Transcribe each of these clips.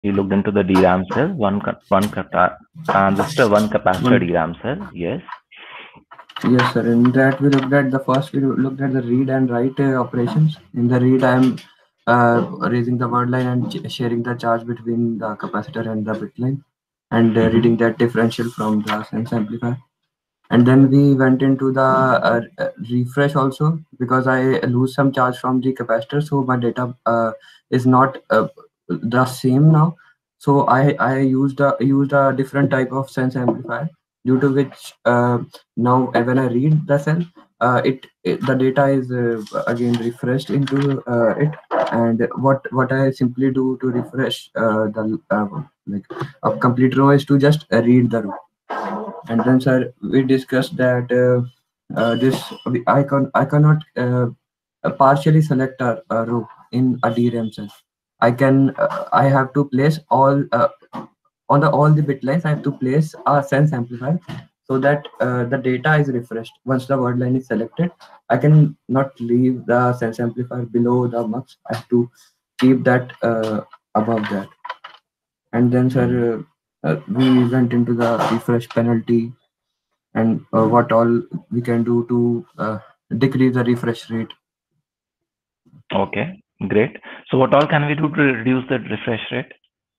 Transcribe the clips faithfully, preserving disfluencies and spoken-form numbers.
You looked into the D RAM cell, one one transistor, one capacitor One. D RAM cell. Yes. Yes, sir. In that we looked at the first we looked at the read and write uh, operations. In the read, I am uh, raising the word line and ch- sharing the charge between the capacitor and the bit line, and uh, Mm-hmm. reading that differential from the sense amplifier. And then we went into the uh, uh, refresh also, because I lose some charge from the capacitor, so my data uh, is not uh, the same now. So I I used a used a different type of sense amplifier, due to which uh, now uh, when I read the cell, uh, it, it the data is uh, again refreshed into uh, it. And what what I simply do to refresh uh, the uh, like a complete row is to just uh, read the row. And then, sir, we discussed that uh, uh, this we- I can I cannot uh, uh, partially select a, a row in a D RAM cell. I can uh, I have to place all uh, on the all the bit lines. I have to place a sense amplifier, so that uh, the data is refreshed once the word line is selected. I can not leave the sense amplifier below the mux. I have to keep that uh, above that. And then, Mm. sir, uh, uh, we went into the refresh penalty, and uh, what all we can do to uh, decrease the refresh rate. Okay. Great. So what all can we do to reduce the refresh rate?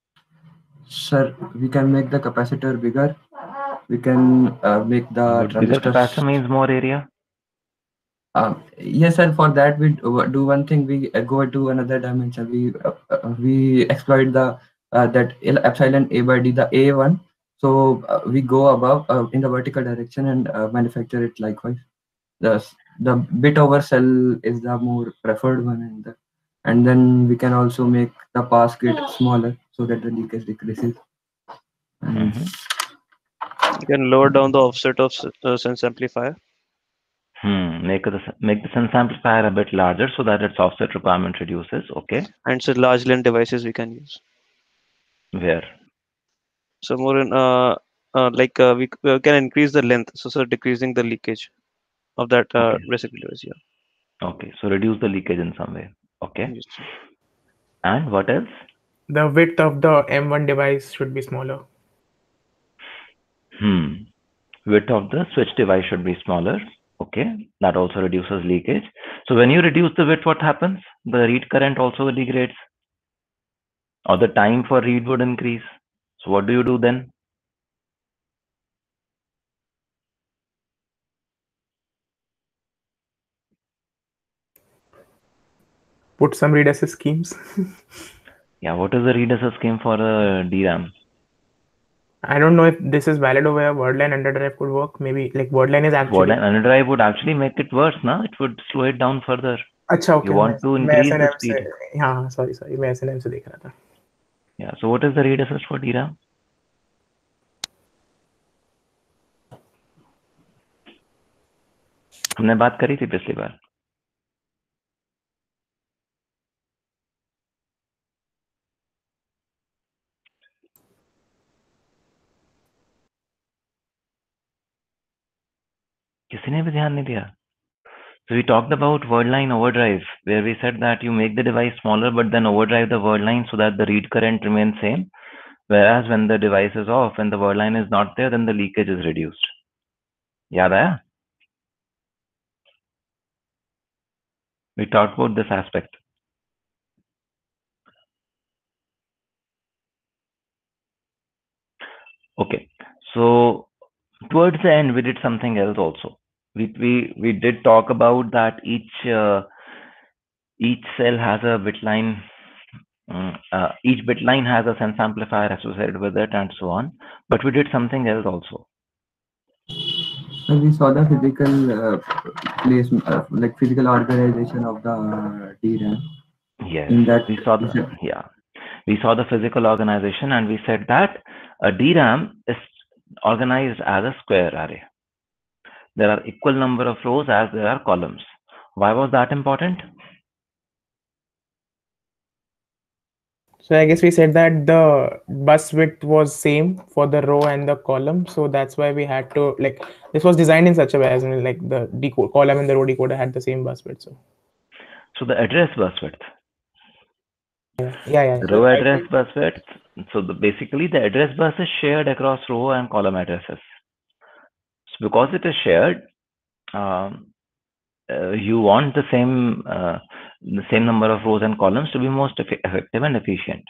Sir, we can make the capacitor bigger. We can uh, make the But bigger capacitor transistors. means more area. Uh, yes, sir. For that, we do do one thing. We uh, go to another dimension. We uh, uh, we exploit the uh, that L- epsilon a by d, the a one. So uh, we go above uh, in the vertical direction and uh, manufacture it likewise. The s- the bit over cell is the more preferred one, and the, and then we can also make the pass gate smaller so that the leakage decreases. And Mm-hmm. You can lower down the offset of s- uh, sense amplifier. Hmm. Make the make the sense amplifier a bit larger so that its offset requirement reduces. Okay. And so large length devices we can use. Where? So more in uh, uh like uh, we c- uh, can increase the length, so so decreasing the leakage of that uh, Okay. recipe device. Yeah. Okay. So reduce the leakage in some way. Okay. Yes. And what else? The width of the M one device should be smaller. Hmm. Width of the switch device should be smaller. Okay. That also reduces leakage. So when you reduce the width, what happens? The read current also degrades, or the time for read would increase. So what do you do then? Put some read assist schemes. Yeah. What is the read assist scheme for a D RAM? I don't know if this is valid over here. Wordline underdrive could work. Maybe like wordline is actually. Wordline underdrive would actually make it worse, na? It would slow it down further. अच्छा You okay मैं want to मैं increase the S N M से speed. हाँ हाँ sorry sorry मैं S N M से देख रहा था. Yeah. So what is the read assist for D RAM? हमने बात करी थी पिछली बार. किसी ने भी ध्यान नहीं दिया. So we talked about word line overdrive, where we said that you make the device smaller, but then overdrive the word line so that the read current remains same. Whereas when the device is off, when the word line is not there, then the leakage is reduced. याद आया? We talked about this aspect. Okay. So towards the end, we did something else also. We we we did talk about that each uh, each cell has a bit line. Mm, uh, each bit line has a sense amplifier associated with it, and so on. But we did something else also. so we saw the physical uh, place, uh, like physical organization of the uh, D RAM. Yes, In that, we saw we the said, yeah, we saw the physical organization, and we said that a D RAM is organized as a square array. There are equal number of rows as there are columns. Why was that important? So I guess we said that the bus width was same for the row and the column, so that's why we had to like this was designed in such a way as in like the decode column and the row decoder had the same bus width. So So the address bus width, yeah yeah yeah. the So row I address think bus width, So the, basically the address bus is shared across row and column addresses. So because it is shared, um, uh, you want the same uh, the same number of rows and columns to be most effe- effective and efficient.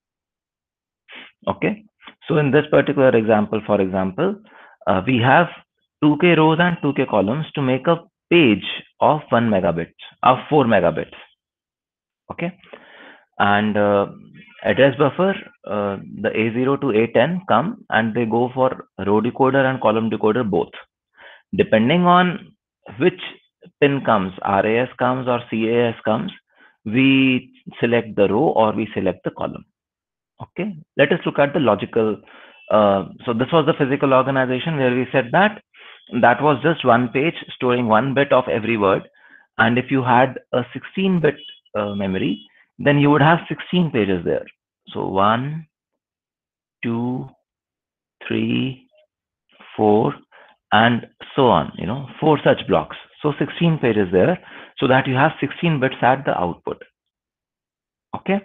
Okay, so in this particular example, for example, uh, we have two K rows and two K columns to make a page of one megabit, of four megabits. Okay, and uh, address buffer, uh, the A zero to A ten come and they go for row decoder and column decoder both. Depending on which pin comes, R A S comes or C A S comes, we select the row or we select the column. Okay, let us look at the logical. Uh, so this was the physical organization where we said that that was just one page storing one bit of every word. And if you had a sixteen bit uh, memory, then you would have sixteen pages there. So one, two, three, four, and so on, you know, four such blocks. So sixteen pages there, so that you have sixteen bits at the output. Okay.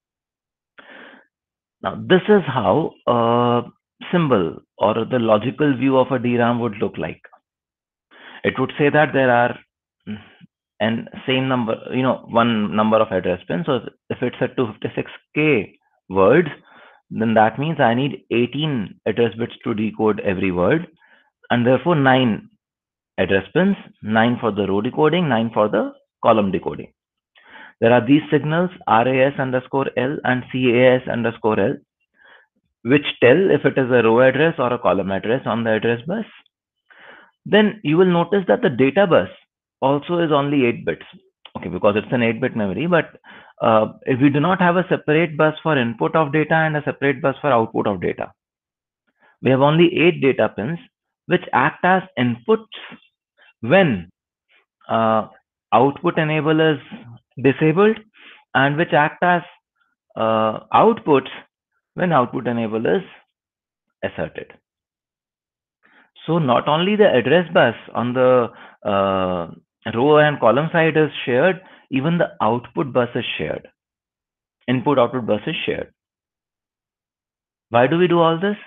Now, this is how a symbol or the logical view of a D RAM would look like. It would say that there are mm, and same number, you know, one number of address pins. So if it's a two fifty-six K words, then that means I need eighteen address bits to decode every word, and therefore nine address pins, nine for the row decoding, nine for the column decoding. There are these signals R A S underscore L and C A S underscore L, which tell if it is a row address or a column address on the address bus. Then you will notice that the data bus also is only eight bits. Okay, because it's an eight bit memory, but uh, if we do not have a separate bus for input of data and a separate bus for output of data, we have only eight data pins which act as inputs when uh, output enable is disabled, and which act as uh, outputs when output enable is asserted. So not only the address bus on the uh, row and column side is shared, even the output bus is shared. Input output bus is shared. Why do we do all this?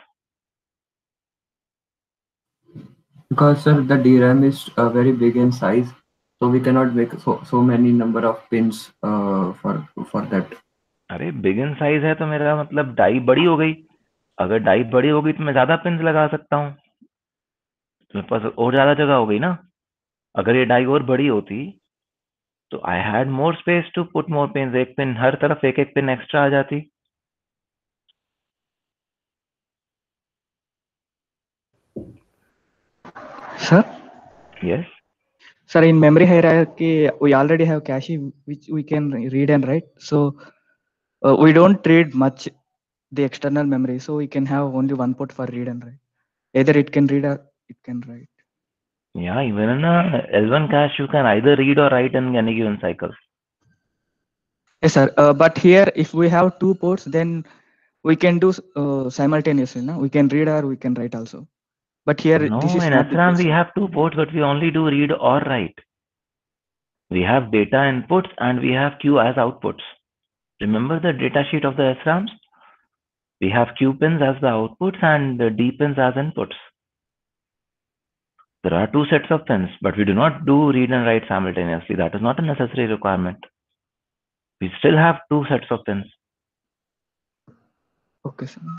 Because sir, the D RAM is uh, very big in size, so we cannot make so so many number of pins uh, for for that. अरे big in size है तो मेरा मतलब die बड़ी हो गई. अगर die बड़ी हो गई तो मैं ज्यादा पिंस लगा सकता हूँ. तो मेरे पास और ज्यादा जगह हो गई ना. अगर ये डाई और बड़ी होती तो I had more space to put more pins. एक पिन हर तरफ एक एक पिन एक्स्ट्रा आ जाती. Sir, Yes. sir, in memory hierarchy, we already have cache which we can read and write. So uh, we don't read much the external memory, so we can have only one port for read and write. Either it can read or it can write. Yeah, even in a L one cache, you can either read or write in any given cycle. Yes, sir. Uh, but here, if we have two ports, then we can do uh, simultaneously. No? We can read or we can write also. But here, No, this is in not the S RAM case. we have two ports, but we only do read or write. We have data inputs and we have Q as outputs. Remember the data sheet of the S RAMs? We have Q pins as the outputs and the D pins as inputs. There are two sets of pins, but we do not do read and write simultaneously. That is not a necessary requirement. We still have two sets of pins. Okay, sir.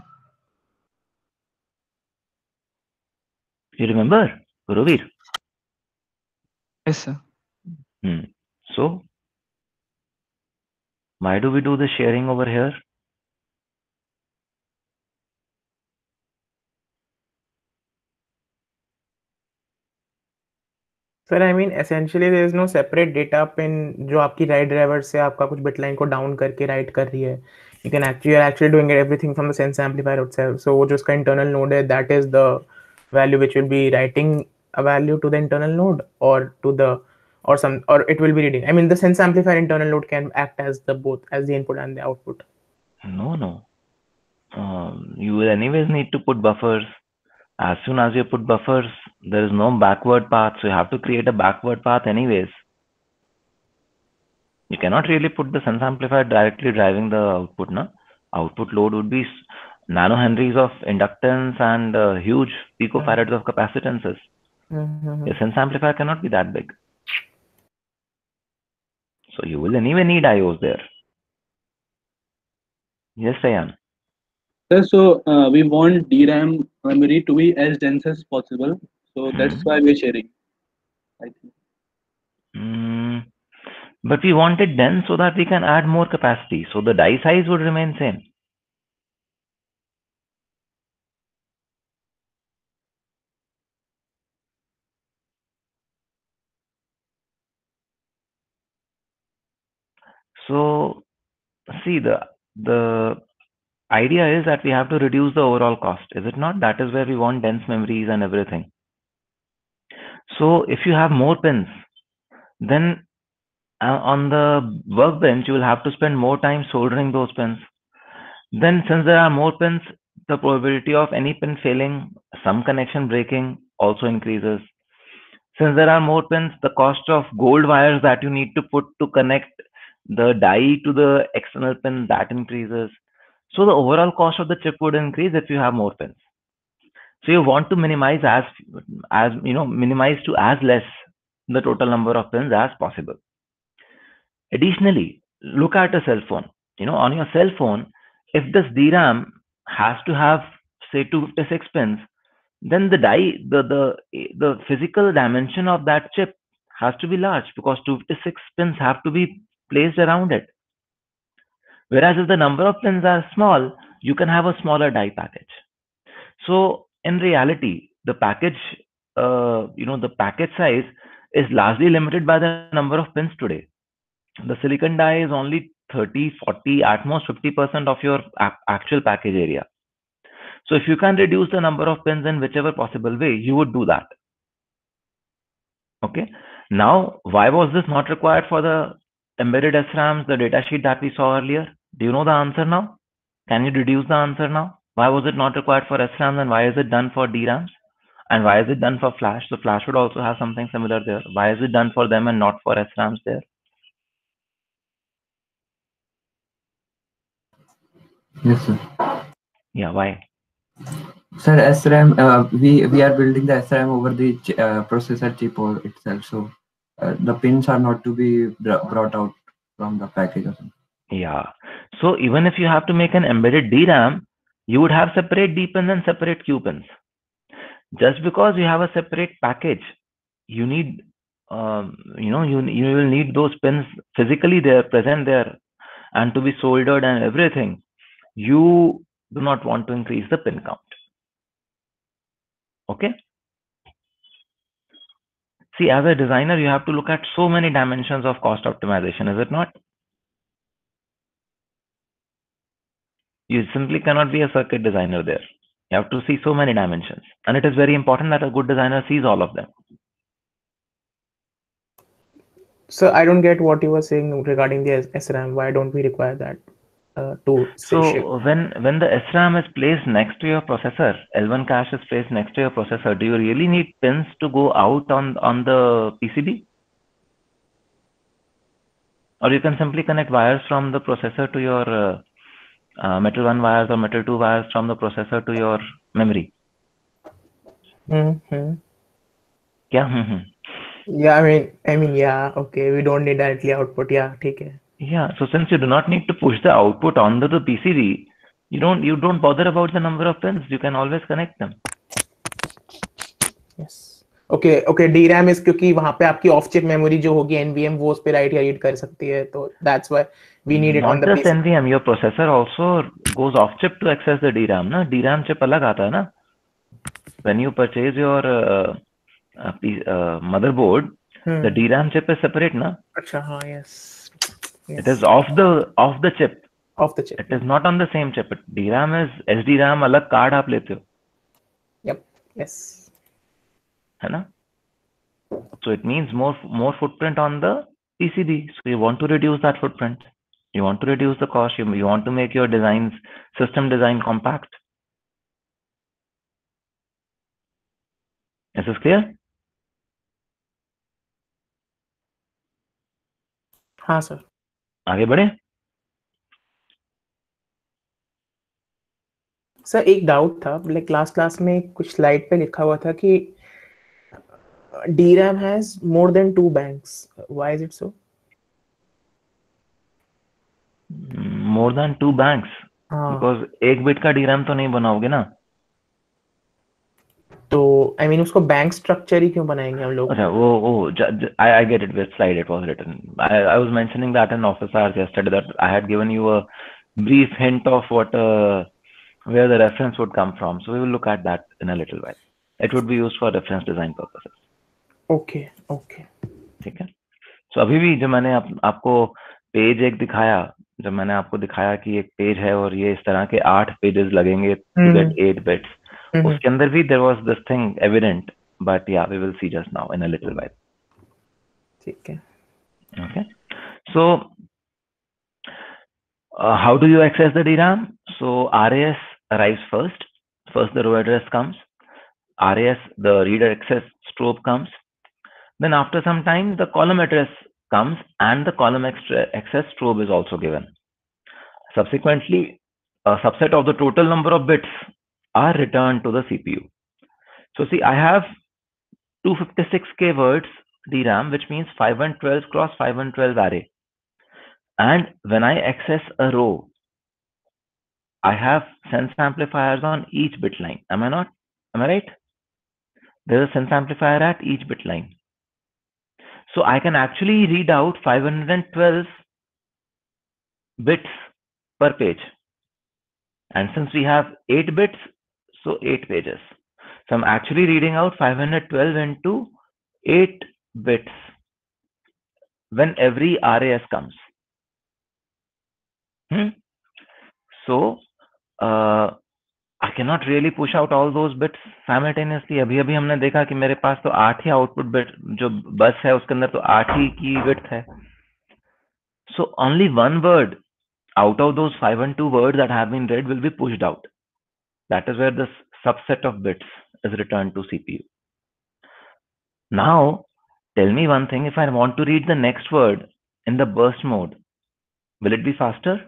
You remember, Guruveer? Yes, sir. Hmm. So, why do we do the sharing over here? Sir I mean essentially there is no separate data pin जो आपकी write driver से आपका कुछ bit line को down करके write कर रही है. You can actually you are actually doing everything from the sense amplifier itself. So वो जो उसका इंटरनल नोड है that is the value which will be writing a value to the internal node or to the or some or it will be reading. I mean the sense amplifier internal node can act as the both as the input and the output. No, no. Um, you will anyways need to put buffers. As soon as you put buffers, there is no backward path, so you have to create a backward path anyways. You cannot really put the sense amplifier directly driving the output, no? Output load would be s- nanohenries of inductance and uh, huge picofarads of capacitances. Mm-hmm. Your sense amplifier cannot be that big. So you will anyway need I Os there. Yes, Sayan. Sir, so uh, we want D RAM memory to be as dense as possible. So that's Hmm. why we're sharing. I think. Mm, but we want it dense so that we can add more capacity. So the die size would remain same. So see, the the idea is that we have to reduce the overall cost. Is it not? That is where we want dense memories and everything. So if you have more pins, then uh, on the workbench you will have to spend more time soldering those pins. Then since there are more pins, the probability of any pin failing, some connection breaking also increases. Since there are more pins, the cost of gold wires that you need to put to connect the die to the external pin, that increases. So the overall cost of the chip would increase if you have more pins. So you want to minimize as as you know minimize to as less the total number of pins as possible. Additionally, look at a cell phone. You know, on your cell phone, if this D RAM has to have say two hundred fifty-six pins, then the die the the the physical dimension of that chip has to be large because two hundred fifty-six pins have to be placed around it. Whereas if the number of pins are small, you can have a smaller die package. So in reality, the package, uh, you know, the package size is largely limited by the number of pins today. The silicon die is only thirty, forty, at most fifty percent of your actual package area. So if you can reduce the number of pins in whichever possible way, you would do that. Okay. Now, why was this not required for the embedded S RAMs, the datasheet that we saw earlier? Do you know the answer now? Can you deduce the answer now? Why was it not required for S RAMs and why is it done for D RAMs? And why is it done for Flash? So Flash would also have something similar there. Why is it done for them and not for S RAMs there? Yes, sir. Yeah, why? Sir, S RAM, uh, we we are building the S RAM over the ch- uh, processor chip or itself, so uh, the pins are not to be br- brought out from the package or something. Yeah. So even if you have to make an embedded D RAM, you would have separate D pins and separate Q pins. Just because you have a separate package, you need, um, you know, you you will need those pins physically there, present there, and to be soldered and everything. You do not want to increase the pin count. Okay. See, as a designer, you have to look at so many dimensions of cost optimization, is it not? You simply cannot be a circuit designer there. You have to see so many dimensions. And it is very important that a good designer sees all of them. So I don't get what you were saying regarding the S RAM. Why don't we require that uh, to say ship? So when, when the S RAM is placed next to your processor, L one cache is placed next to your processor, do you really need pins to go out on, on the P C B? Or you can simply connect wires from the processor to your uh, uh, metal one wires or metal two wires from the processor to your memory. Mm-hmm. Yeah. Mm-hmm. Yeah, I mean, I mean, yeah, okay. We don't need directly output. Yeah, okay. Yeah. So since you do not need to push the output onto the P C B, you don't you don't bother about the number of pins. You can always connect them. Yes. Okay okay D RAM is क्योंकि वहां पे आपकी of chip memory जो होगी NVM वो उस पे right या रीड कर सकती है तो that's why we need it on Not the just PC N V M, your processor also goes off chip to access the D RAM. ना D RAM chip अलग आता है ना. When you purchase your uh, uh, P- uh, motherboard, the D RAM chip is separate, ना. अच्छा हाँ yes It is off the off the chip. Off the chip It is not on the same chip. D RAM is S D RAM अलग card आप लेते हो, yup yes है ना? So it means more more footprint on the P C B. So you want to reduce that footprint. You want to reduce the cost. You, you want to make your designs system design compact. Is this clear? हाँ sir आगे बढ़े. Sir एक doubt था, like last class में कुछ slide पे लिखा हुआ था कि D RAM has more than two banks. Why is it so? More than two banks, हाँ, बिकॉज एक बिट का डीरैम तो नहीं बनाओगे ना. तो आई मीन उसको बैंक स्ट्रक्चर ही क्यों बनाएंगे हम लोग? अच्छा, वो वो I I get it which slide it was written. I I was mentioning that in office hours yesterday that I had given you a brief hint of what uh, where the reference would come from. So we will look at that in a little while. It would be used for reference design purposes. Okay okay ठीक है. So अभी भी जो मैंने आप, आपको page एक दिखाया, जब मैंने आपको दिखाया कि एक पेज है और ये इस तरह के आठ पेजेस लगेंगे to get eight bits, उसके अंदर भी there was this thing evident, but yeah, we will see just now in a little while. ठीक है. Okay. So uh, how do you access the D RAM? So R A S arrives first. First the row address comes. R A S, the reader access strobe comes. Then after some time the column address comes and the column access strobe is also given. Subsequently, a subset of the total number of bits are returned to the C P U. So see, I have two hundred fifty-six K words D RAM, which means five hundred twelve cross five hundred twelve array. And when I access a row, I have sense amplifiers on each bit line. Am I not? Am I right? There's a sense amplifier at each bit line. So I can actually read out five hundred twelve bits per page. And since we have eight bits, so eight pages. So I'm actually reading out five hundred twelve into eight bits when every R A S comes. Hmm? So uh, I cannot really push out all those bits simultaneously. अभी अभी हमने देखा कि मेरे पास तो आठ ही output bit जो बस है उसके अंदर तो आठ ही की width है. So only one word out of those five hundred two words that have been read will be pushed out. That is where this subset of bits is returned to C P U. Now, tell me one thing, if I want to read the next word in the burst mode, will it be faster?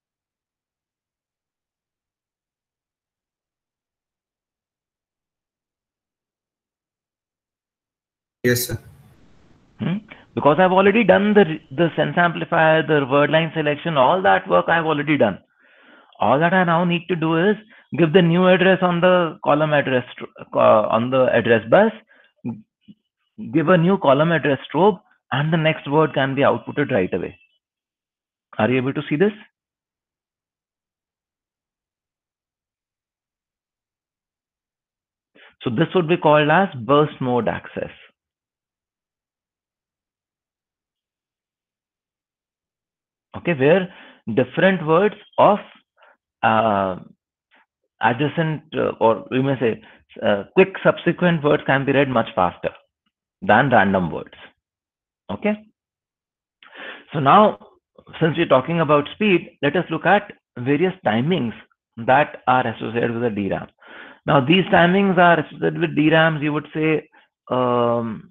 Yes, sir. Hmm? Because I've already done the, the sense amplifier, the word line selection, all that work I've already done. All that I now need to do is give the new address on the column address, uh, on the address bus, give a new column address strobe, and the next word can be outputted right away. Are you able to see this? So this would be called as burst mode access. Okay, where different words of uh, adjacent uh, or we may say uh, quick subsequent words can be read much faster than random words. Okay. So now, since we're talking about speed, let us look at various timings that are associated with the D RAM. Now, these timings are associated with D RAMs, you would say, um,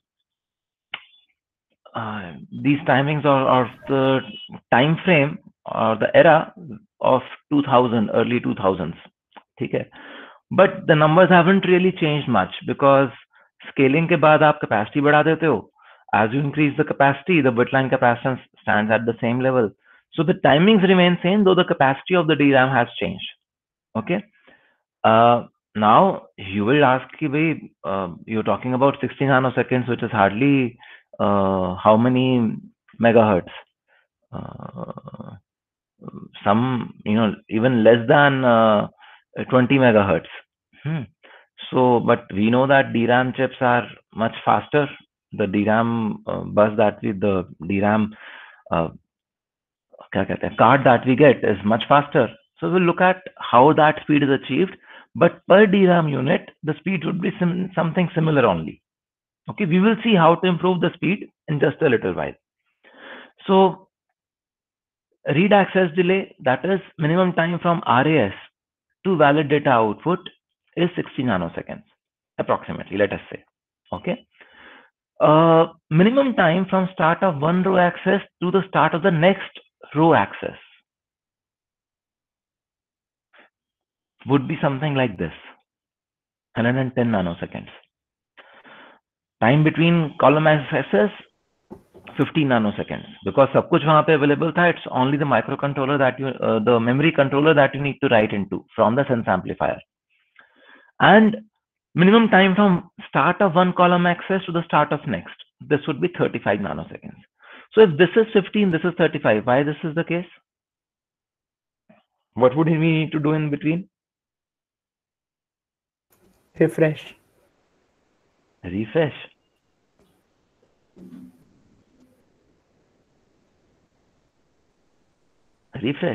uh, these timings are, are the time frame or the era of two thousand, early two thousands. Okay. But the numbers haven't really changed much because scaling के बाद आप capacity बढ़ा देते हो. As you increase the capacity, the bitline capacitance stands at the same level. So the timings remain same, though the capacity of the D RAM has changed. Okay. Uh, now you will ask, uh, you're talking about sixty nanoseconds, which is hardly uh, how many megahertz? Uh, some, you know, even less than uh, twenty megahertz. Hmm. So, but we know that D RAM chips are much faster. The D RAM uh, bus that we, the D RAM uh, card that we get is much faster. So we'll look at how that speed is achieved. But per D RAM unit, the speed would be sim something similar only. Okay, we will see how to improve the speed in just a little while. So read access delay, that is minimum time from R A S to valid data output, is sixty nanoseconds approximately, let us say. Okay. Uh, minimum time from start of one row access to the start of the next row access. would be something like this, one hundred ten nanoseconds. Time between column accesses, fifty nanoseconds. Because सब कुछ वहाँ पे available था, it's only the microcontroller that you, uh, the memory controller that you need to write into from the sense amplifier. And minimum time from start of one column access to the start of next, this would be thirty-five nanoseconds. So if this is fifteen, this is thirty-five, why this is the case? What would we need to do in between? Refresh. Refresh. Refresh.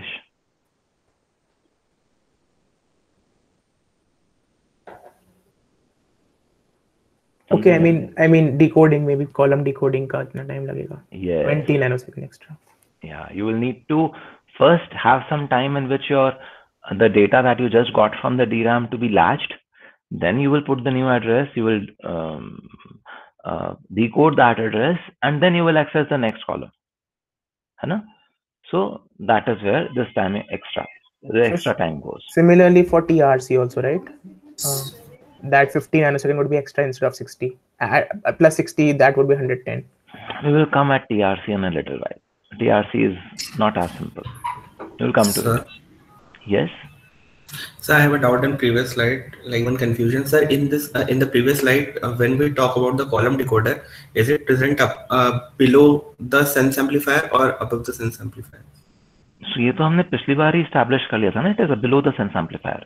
Okay, I mean, I mean decoding, maybe column decoding का इतना time लगेगा. Yes. twenty nanosecond extra. Yeah, you will need to first have some time in which your the data that you just got from the D RAM to be latched. Then you will put the new address, you will um, uh, decode that address, and then you will access the next column. Hai So that is where this time extra, the extra time goes. Similarly for T R C also, right? Uh, that fifty nanosecond would be extra instead of sixty. Uh, plus sixty, that would be one hundred ten. We will come at T R C in a little while. T R C is not as simple. We will come to Sir. it. Yes. So I have a doubt in previous slide, like one confusion, sir. In this, uh, in the previous slide, uh, when we talk about the column decoder, is it present up uh, below the sense amplifier or above the sense amplifier? So ये तो हमने पिछली बार ही establish कर लिया था ना. It is below the sense amplifier.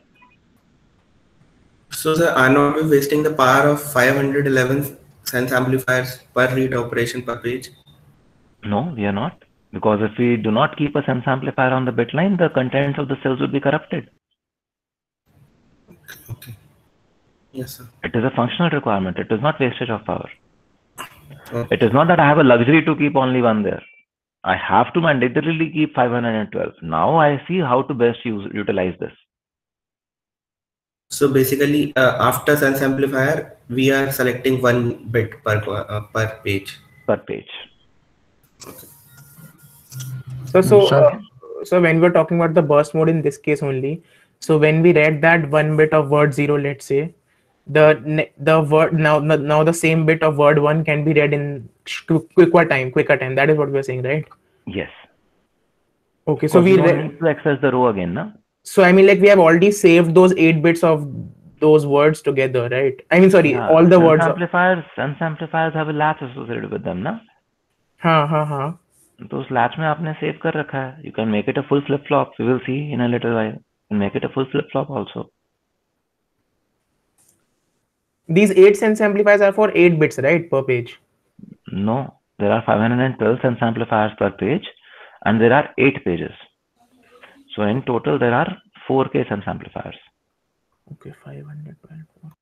So sir, are not we wasting the power of five hundred eleven sense amplifiers per read operation per page? No, we are not. Because if we do not keep a sense amplifier on the bit line, the contents of the cells will be corrupted. Okay. Yes, sir. It is a functional requirement. It is not wastage of power. Okay. It is not that I have a luxury to keep only one there. I have to mandatorily keep five hundred twelve. Now I see how to best use utilize this. So basically, uh, after sense amplifier, we are selecting one bit per uh, per page. Per page. Okay. So, so, Sir. uh, so when we're talking about the burst mode in this case only, so when we read that one bit of word zero, let's say, the ne- the word now now the same bit of word one can be read in sh- quicker time, quicker time. That is what we're saying, right? Yes. Okay, so Because we we don't re- need to access the row again, na? so I mean, like we have already saved those eight bits of those words together, right? I mean, sorry, Yeah, all the sense words. amplifiers, sense amplifiers have a latch associated with them, na? हाँ हाँ हाँ. तो उस latch में आपने save कर रखा है. You can make it a full flip flop. We will see in a little while. You can make it a full flip flop also. These eight sense amplifiers are for eight bits, right, per page? No, there are five hundred twelve sense amplifiers per page, and there are eight pages. So in total, there are four K sense amplifiers. Okay, five hundred twelve.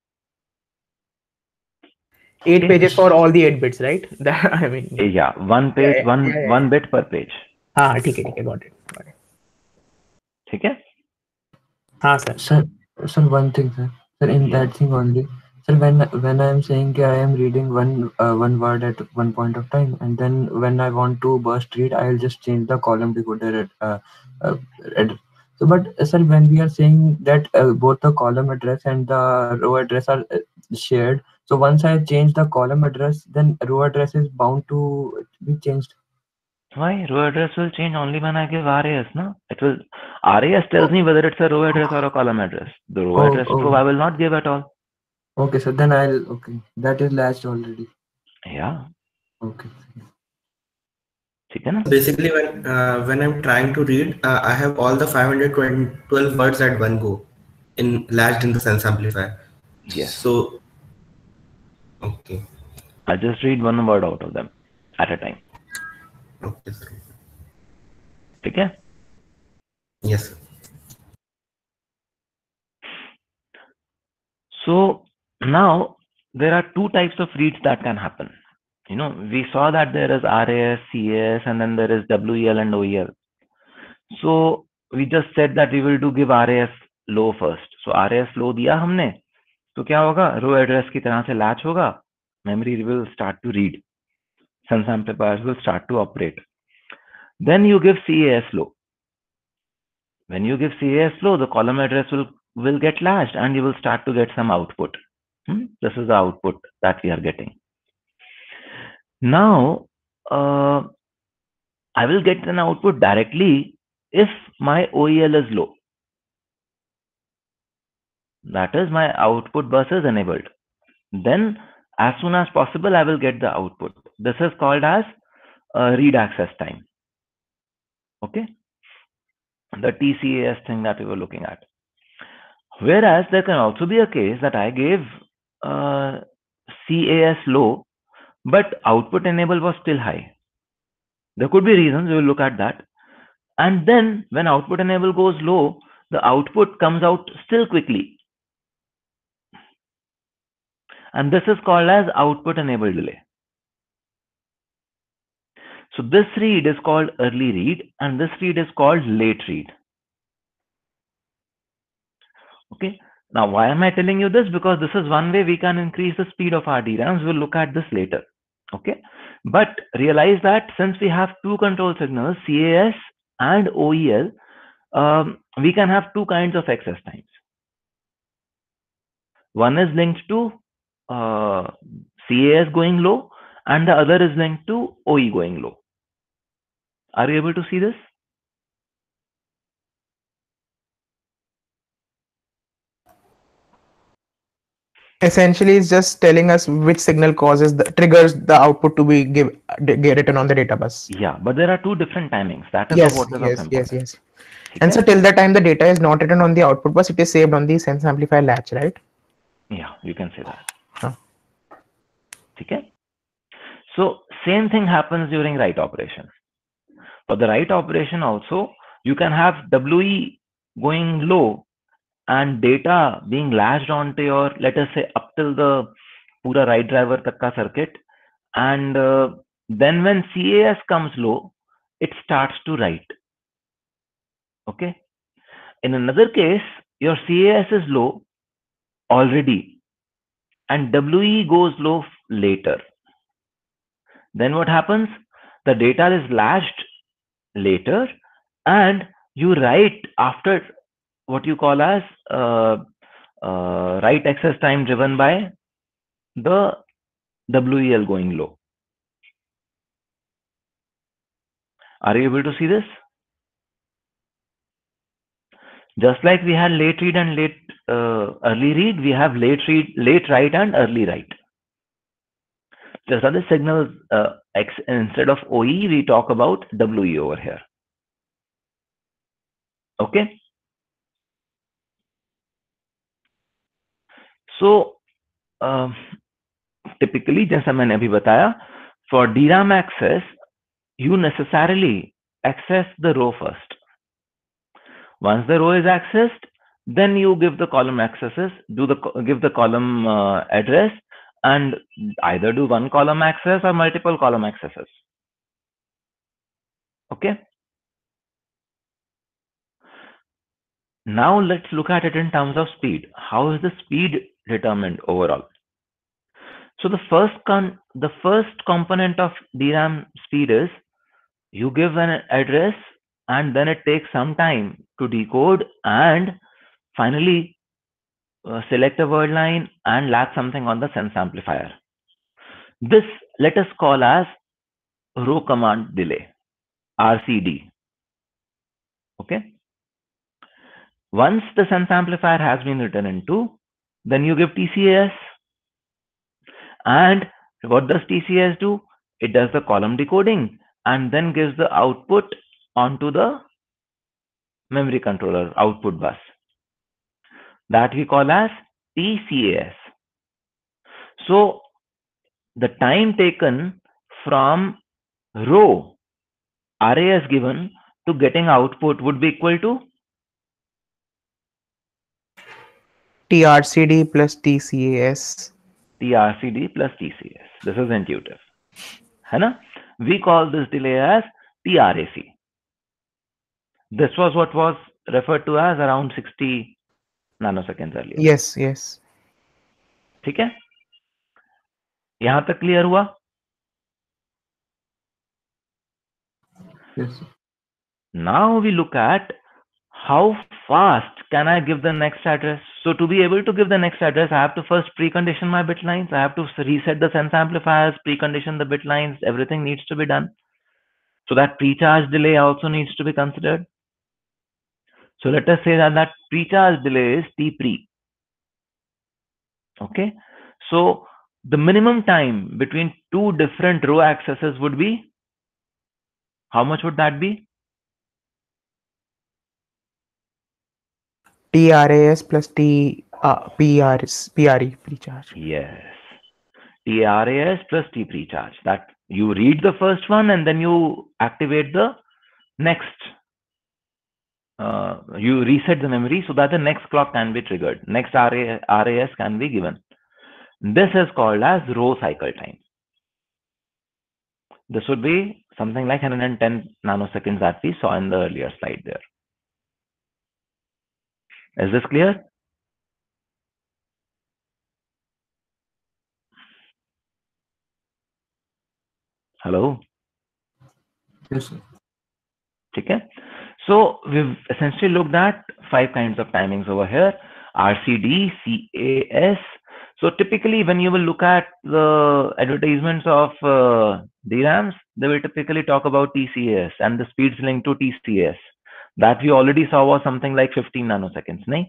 Eight pages for all the eight bits, right? That I mean. Yeah, one page, Yeah, yeah, one yeah, yeah. one bit per page. हाँ ठीक है ठीक है, got it, got it. ठीक है? हाँ sir. Sir, sir, one thing, sir. Sir, in that thing only. Sir, when when I am saying that I am reading one uh, one word at one point of time, and then when I want to burst read, I'll just change the column decoder at uh, uh, at. So, but uh, sir, when we are saying that uh, both the column address and the row address are uh, shared, so once I change the column address, then row address is bound to be changed. Why? Row address will change only when I give R A S, no? It will, R A S tells me whether it's a row address or a column address. The row Oh, address oh. proof I will not give at all. Okay, so then I'll okay. That is latched already. Yeah. Okay. ठीक है ना? Basically, when uh, when I'm trying to read, uh, I have all the five hundred twelve words at one go, in latched in the sense amplifier. Yes. So, okay, I just read one word out of them at a time. okay, sir. ठीक है? Yes, sir. So now there are two types of reads that can happen. You know, we saw that there is R A S, C A S, and then there is W E L and O E L. So we just said that we will do give R A S low first. So R A S low दिया हमने, तो क्या होगा? Row address की तरह से latch होगा. Memory will start to read. Sense amplifiers will start to operate. Then you give C A S low. When you give C A S low, the column address will will get latched and you will start to get some output. Hmm? This is the output that we are getting. Now, uh, I will get an output directly if my O E L is low. That is, my output bus is enabled. Then, as soon as possible, I will get the output. This is called as uh, read access time. Okay, the T C A S thing that we were looking at. Whereas there can also be a case that I gave uh, C A S low, but output enable was still high. There could be reasons, we will look at that. And then when output enable goes low, the output comes out still quickly. And this is called as output enable delay. So this read is called early read and this read is called late read. Okay. Now, why am I telling you this? Because this is one way we can increase the speed of our D RAMs. We'll look at this later. Okay. But realize that since we have two control signals, C A S and O E L, um, we can have two kinds of access times. One is linked to uh, C A S going low and the other is linked to O E going low. Are you able to see this? Essentially, it's just telling us which signal causes the triggers the output to be give get written on the data bus. Yeah, but there are two different timings. That is Yes, what is yes, of yes, importance. yes. And so till the time the data is not written on the output bus, it is saved on the sense amplifier latch, right? Yeah, you can say that. Huh. Okay. So same thing happens during write operation. For the write operation also, you can have W E going low and data being latched onto your, let us say, up till the pura write driver takka circuit, and uh, then when C A S comes low, it starts to write. Okay. In another case, your C A S is low already and W E goes low later. Then what happens? The data is latched later and you write after what you call as uh, uh, write access time driven by the W E L going low. Are you able to see this? Just like we had late read and late uh, early read, we have late read, late write and early write. Just other signals, uh, X, instead of O E, we talk about W E over here. Okay. So uh, typically, जैसा मैंने अभी बताया, for D RAM access, you necessarily access the row first. Once the row is accessed, then you give the column accesses, do the give the column uh, address, and either do one column access or multiple column accesses. Okay. Now let's look at it in terms of speed. How is the speed determined overall? So the first con the first component of D RAM speed is you give an address and then it takes some time to decode and finally uh, select a word line and latch something on the sense amplifier. This let us call as row command delay, R C D. Okay. Once the sense amplifier has been written into, then you give T C A S. And what does T C A S do? It does the column decoding and then gives the output onto the memory controller output bus. That we call as T C A S. So the time taken from row R A S given to getting output would be equal to T R C D plus T C A S. T R C D plus T C A S. This is intuitive. है? We call this delay as T R A C. This was what was referred to as around sixty nanoseconds earlier. Yes, yes. ठीक है? यहाँ तक clear हुआ? Yes. Now we look at how fast can I give the next address? So to be able to give the next address, I have to first precondition my bit lines. I have to reset the sense amplifiers, precondition the bit lines. Everything needs to be done. So that pre-charge delay also needs to be considered. So let us say that that pre-charge delay is T pre. Okay. So the minimum time between two different row accesses would be, how much would that be? T R A S plus T uh, P R S, P R E, pre-charge. Yes. T R A S plus T pre-charge. That you read the first one and then you activate the next. Uh, you reset the memory so that the next clock can be triggered. Next R A S can be given. This is called as row cycle time. This would be something like one hundred ten nanoseconds that we saw in the earlier slide there. Is this clear? Hello? Yes, sir. Okay. So we've essentially looked at five kinds of timings over here: R C D, C A S. So typically when you will look at the advertisements of uh, D RAMs, they will typically talk about T C A S and the speeds linked to T C A S. That we already saw was something like fifteen nanoseconds, right?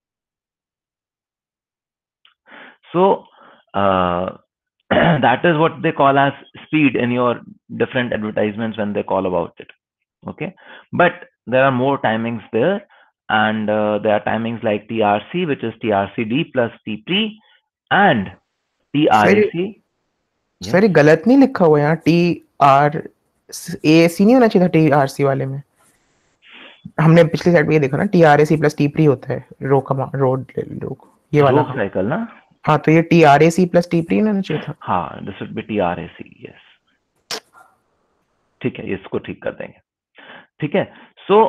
So uh, that is what they call as speed in your different advertisements when they call about it. Okay, but there are more timings there, and uh, there are timings like T R C, which is T R C D plus T pre, and T R A C. Sir गलत नहीं लिखा हुआ यहाँ T R A सी नहीं होना चाहिए था T R C वाले में. हमने पिछली साइड पे ये देखा ना T R A C plus T pre होता है रो कमा रोड रो ये वाला साइकिल ना. हाँ तो ये T R A C plus T pre होना चाहिए था. हाँ, this would be T R A C. Yes, ठीक है, इसको ठीक कर देंगे. ठीक है. सो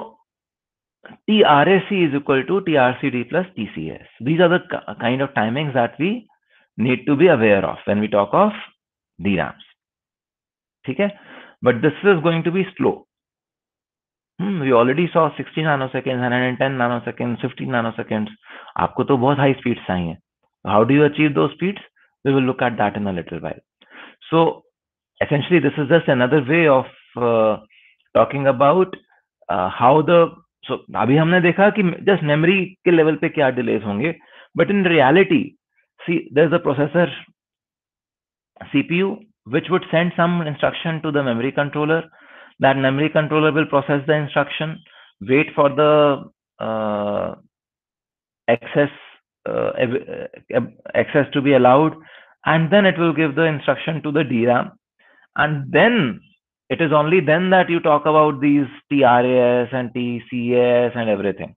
T R A C is equal to T R C D plus T C A S. These are the kind of timings that we need to be aware of when we talk of D RAMs. Okay, but this is going to be slow. Hmm, we already saw sixty nanoseconds, one hundred ten nanoseconds, fifty nanoseconds. आपको तो बहुत high speeds चाहिए. How do you achieve those speeds? We will look at that in a little while. So essentially, this is just another way of uh, talking about uh, how the so अभी हमने देखा कि just memory के level पे क्या delays होंगे, but in reality, see, there's a processor C P U which would send some instruction to the memory controller. That memory controller will process the instruction, wait for the uh, access uh, access to be allowed, and then it will give the instruction to the D RAM, and then it is only then that you talk about these T R A S and T C A S and everything.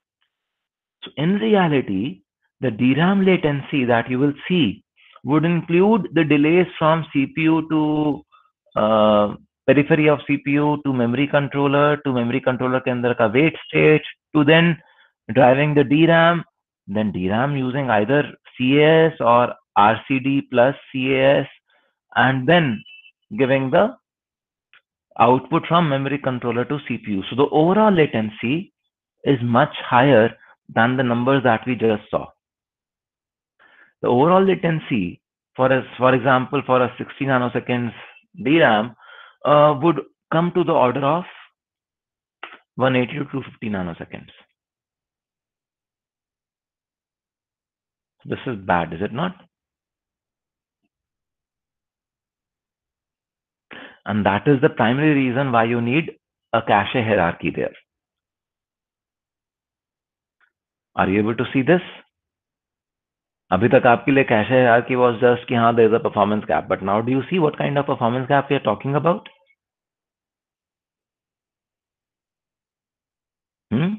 So in reality, the D RAM latency that you will see would include the delays from C P U to uh, periphery of C P U to memory controller to memory controller के अंदर का wait stage to then driving the D RAM, then D RAM using either C A S or R C D plus C A S, and then giving the output from memory controller to C P U. So the overall latency is much higher than the numbers that we just saw. The overall latency for us, for example, for a sixty nanoseconds D RAM uh, would come to the order of one eighty to two fifty nanoseconds. This is bad, is it not? And that is the primary reason why you need a cache hierarchy there. Are you able to see this? अभी तक आपके लिए cache hierarchy was just कि हाँ, there is a performance gap. But now do you see what kind of performance gap we are talking about? Hmm?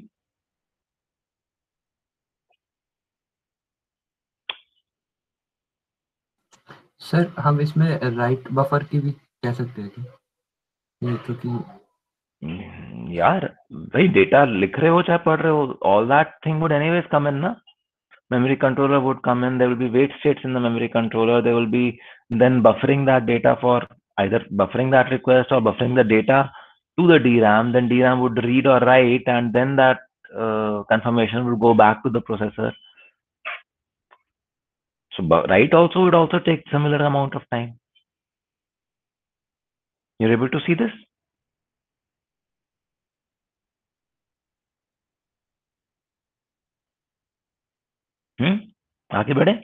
Sir हम इसमें right buffer की भी कह सकते हैं क्या? ये क्योंकि यार भाई डेटा लिख रहे हो चाहे पढ़ रहे हो, all that thing would anyways come in ना. Memory controller would come in, there will be wait states in the memory controller, there will be then buffering that data for either buffering that request or buffering the data to the D RAM, then D RAM would read or write, and then that uh, confirmation would go back to the processor. So write also would also take similar amount of time. You're able to see this? Hmm? आगे बढ़े?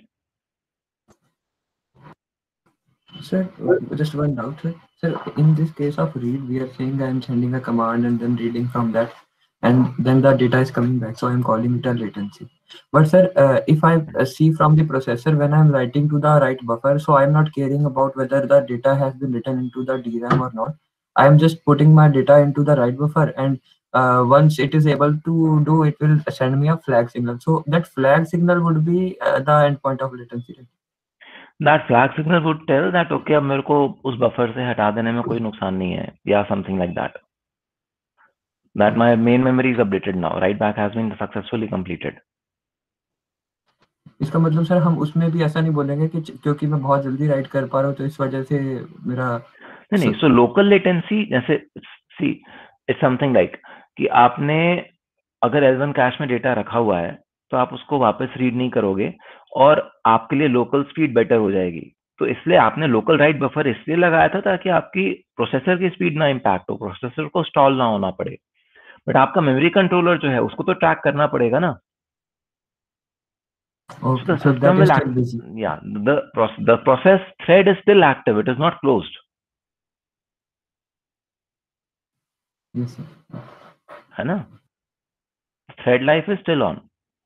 Sir, just one doubt, sir. Sir, in this case of read, we are saying I'm sending a command and then reading from that, and then the data is coming back. So I'm calling it a latency. But sir, uh, if I uh, see from the processor when I'm writing to the right buffer, so I'm not caring about whether the data has been written into the D RAM or not. I'm just putting my data into the right buffer, and uh, once it is able to do, it will send me a flag signal. So that flag signal would be uh, the endpoint of latency, right? That flag signal would tell that okay, अब मेरे को उस buffer से हटा देने में कोई नुकसान नहीं है, या something like that. That my main memory is updated now. Write back has been successfully completed. इसका मतलब सर हम उसमें भी ऐसा नहीं बोलेंगे कि क्योंकि मैं बहुत जल्दी राइट कर पा रहा हूँ तो इस वजह से मेरा नहीं नहीं. So local latency जैसे see it's something like कि आपने अगर एल वन कैश में डेटा रखा हुआ है तो आप उसको वापस रीड नहीं करोगे और आपके लिए लोकल स्पीड बेटर हो जाएगी. तो इसलिए आपने लोकल राइट बफर इसलिए लगाया था ताकि आपकी प्रोसेसर की स्पीड ना इम्पैक्ट हो, प्रोसेसर को स्टॉल ना होना पड़े. बट आपका मेमोरी कंट्रोलर जो है उसको तो ट्रैक करना पड़ेगा ना. Okay, so the so system that is will still act, busy. yeah, the process, the process thread is still active. It is not closed. Yes, sir. है ना? Thread life is still on.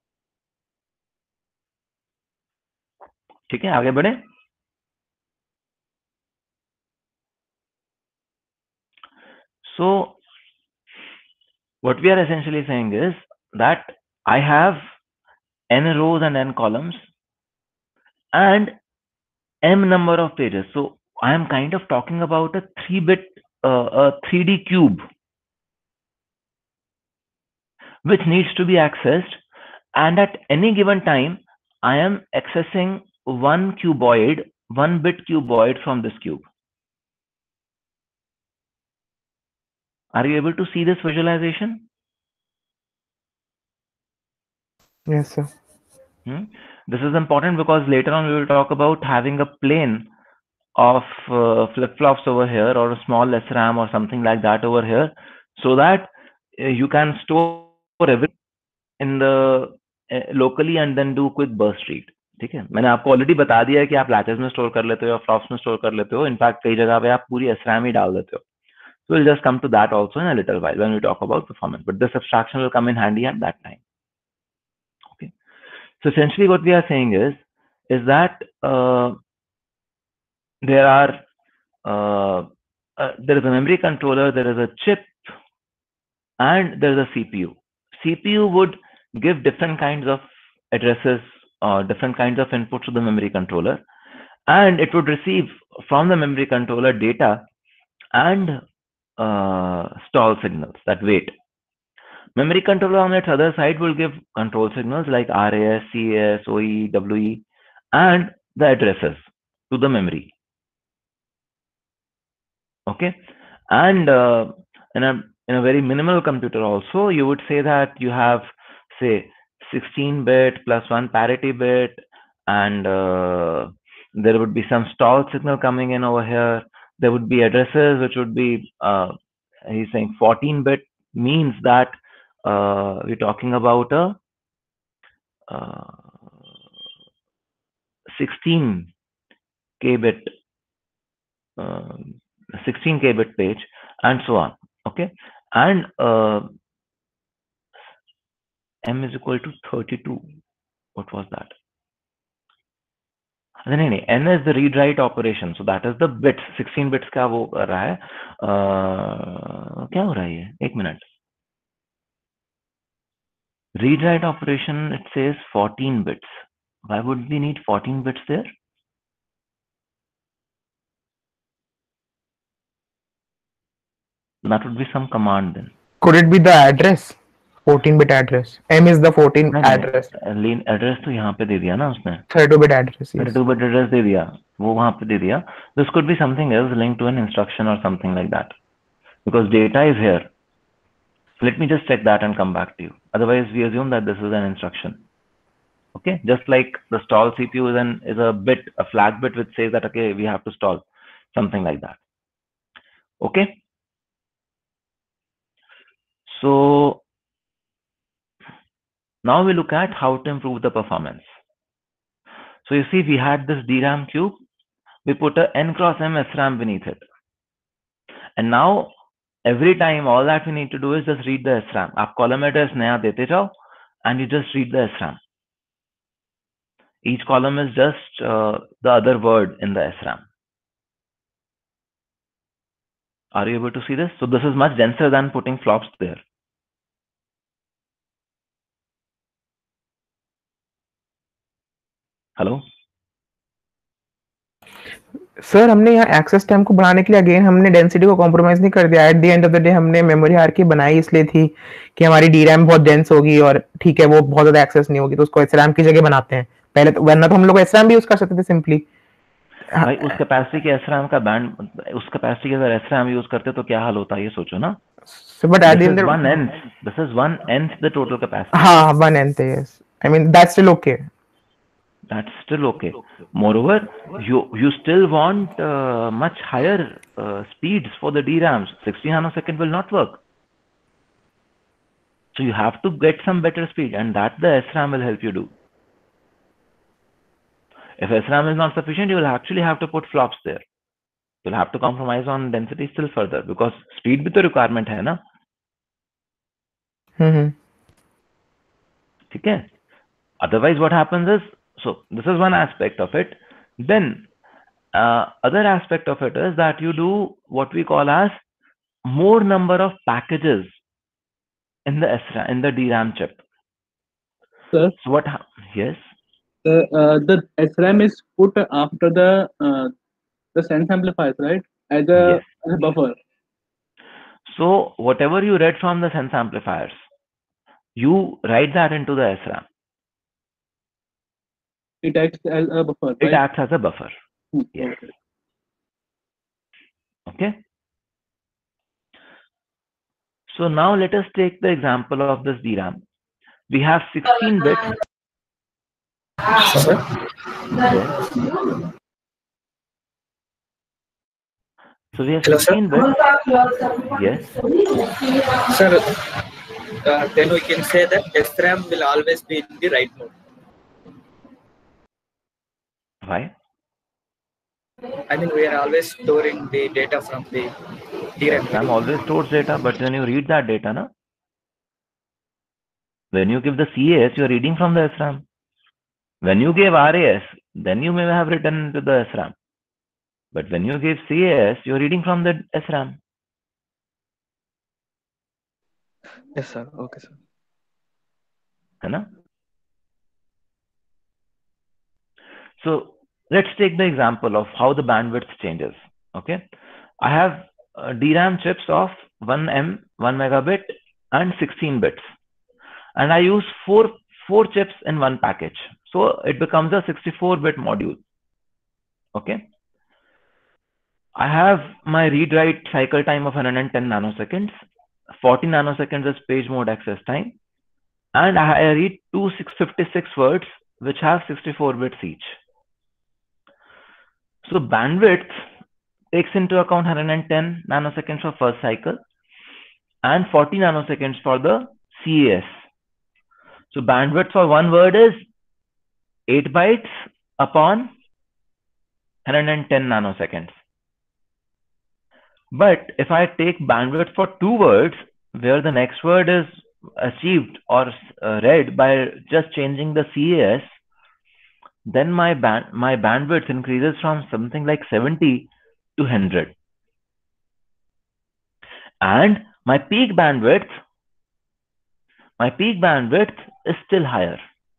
ठीक है, आगे बढ़े. So what we are essentially saying is that I have n rows and n columns and m number of pages. So I am kind of talking about a three bit uh, a three D cube which needs to be accessed, and at any given time I am accessing one cuboid, one bit cuboid from this cube. Are you able to see this visualization? Yes, sir. Hmm? This is important because later on we will talk about having a plane of uh, flip-flops over here, or a small S RAM or something like that over here, so that uh, you can store everything in the uh, locally and then do quick burst read. ठीक है, मैंने आपको already बता दिया है कि आप latches में स्टोर कर लेते हो या फ्लॉप्स में स्टोर कर लेते हो. इनफैक्ट कई जगह पे आप पूरी S RAM ही डाल देते हो. So we'll just come to that also in a little while when we talk about performance, but this abstraction will come in handy at that time. Okay, so essentially what we are saying is is that uh, there are uh, uh, there is a memory controller, there is a chip, and there is a C P U. C P U would give different kinds of addresses, uh, different kinds of inputs to the memory controller, and it would receive from the memory controller data and uh, stall signals that wait. Memory controller on its other side will give control signals like R A S, C A S, O E, W E, and the addresses to the memory. Okay, and uh, in a in a very minimal computer also, you would say that you have, say, sixteen bit plus one parity bit, and uh, there would be some stall signal coming in over here. There would be addresses which would be, uh, he's saying fourteen bit means that uh, we're talking about a uh, sixteen K bit, uh, sixteen K bit page, and so on. Okay, and uh, m is equal to thirty-two. What was that? नहीं नहीं, n is the read write operation, so that is the bits. sixteen bits का वो कर रहा है. uh, क्या हो रहा है ये? एक minute. Read write operation, it says fourteen bits. Why would we need fourteen bits there? That would be some command then. Could it be the address? fourteen bit address. M is the fourteen नहीं, address. नहीं, address तो यहाँ पे दे दिया ना उसने. thirty-two bit address. Yes. thirty-two bit address दे दिया, वो वहाँ पे दे दिया. This could be something else linked to an instruction or something like that, because data is here. Let me just check that and come back to you. Otherwise, we assume that this is an instruction. Okay, just like the stall C P U is an is a bit, a flag bit which says that okay, we have to stall, something like that. Okay. So now we look at how to improve the performance. So you see, we had this D RAM cube. We put a N cross M S RAM beneath it, and now every time all that we need to do is just read the S RAM. आप column address नया देते जाओ, and you just read the S RAM. Each column is just uh, the other word in the S RAM. Are you able to see this? So this is much denser than putting flops there. Hello? Sir हमने यहाँ access time को बढ़ाने के लिए again हमने density को compromise नहीं कर दिया. At the end of the day हमने मेमोरी हायरार्की बनाई इसलिए थी कि हमारी डी रैम बहुत डेंस होगी और ठीक है वो बहुत ज्यादा एक्सेस नहीं होगी, तो उसको एस रैम की जगह बनाते हैं. पहले तो वरना तो हम लोग एस रैम भी यूज कर सकते थे सिंपली. भाई उस कैपेसिटी के एस रैम का बैंड, उस कैपेसिटी के अगर एस रैम यूज करते तो क्या हाल होता है ये सोचो ना. So, but at the end, one nth. This is one nth the total capacity. हाँ, one nth, yes. I mean that's still okay. That's still okay. Moreover, you you still want uh, much higher uh, speeds for the D RAMs. sixty nanosecond will not work. So you have to get some better speed, and that the S RAM will help you do. If S RAM is not sufficient, you will actually have to put flops there. You'll have to compromise on density still further because speed bhi to requirement hai na. Mm-hmm. Okay. Otherwise, what happens is, so this is one aspect of it. Then uh, other aspect of it is that you do what we call as more number of packages in the S RAM, in the D RAM chip. Sir, So what? Yes. the uh, the S RAM is put after the uh, the sense amplifiers, right? As a, Yes. as a buffer. So whatever you read from the sense amplifiers, you write that into the S RAM. It acts as a buffer. It right? acts as a buffer. Hmm, Yes. okay. Okay. So now let us take the example of this D RAM. We have sixteen bits. Sir? So we have Hello, sir. sixteen bits. Yes. Sir, uh, then we can say that S RAM will always be in the right mode. Why? I mean, we are always storing the data from the D RAM. S RAM always stores data, but when you read that data, na? When you give the C A S, you are reading from the S RAM. When you gave R A S, then you may have written to the S RAM. But when you give C A S, you are reading from the S RAM. Yes, sir. Okay, sir. है ना? So let's take the example of how the bandwidth changes. Okay, I have uh, D RAM chips of one M, one megabit, and sixteen bits, and I use four four chips in one package. So it becomes a sixty-four bit module. Okay, I have my read-write cycle time of one hundred ten nanoseconds. forty nanoseconds is page mode access time, and I read two six fifty-six words which have sixty-four bits each. So bandwidth takes into account one hundred ten nanoseconds for first cycle and forty nanoseconds for the C A S. So bandwidth for one word is eight bytes upon one hundred ten nanoseconds. But if I take bandwidth for two words, where the next word is achieved or uh, read by just changing the C A S, then my band my bandwidth increases from something like seventy to one hundred, and my peak bandwidth my peak bandwidth is still higher.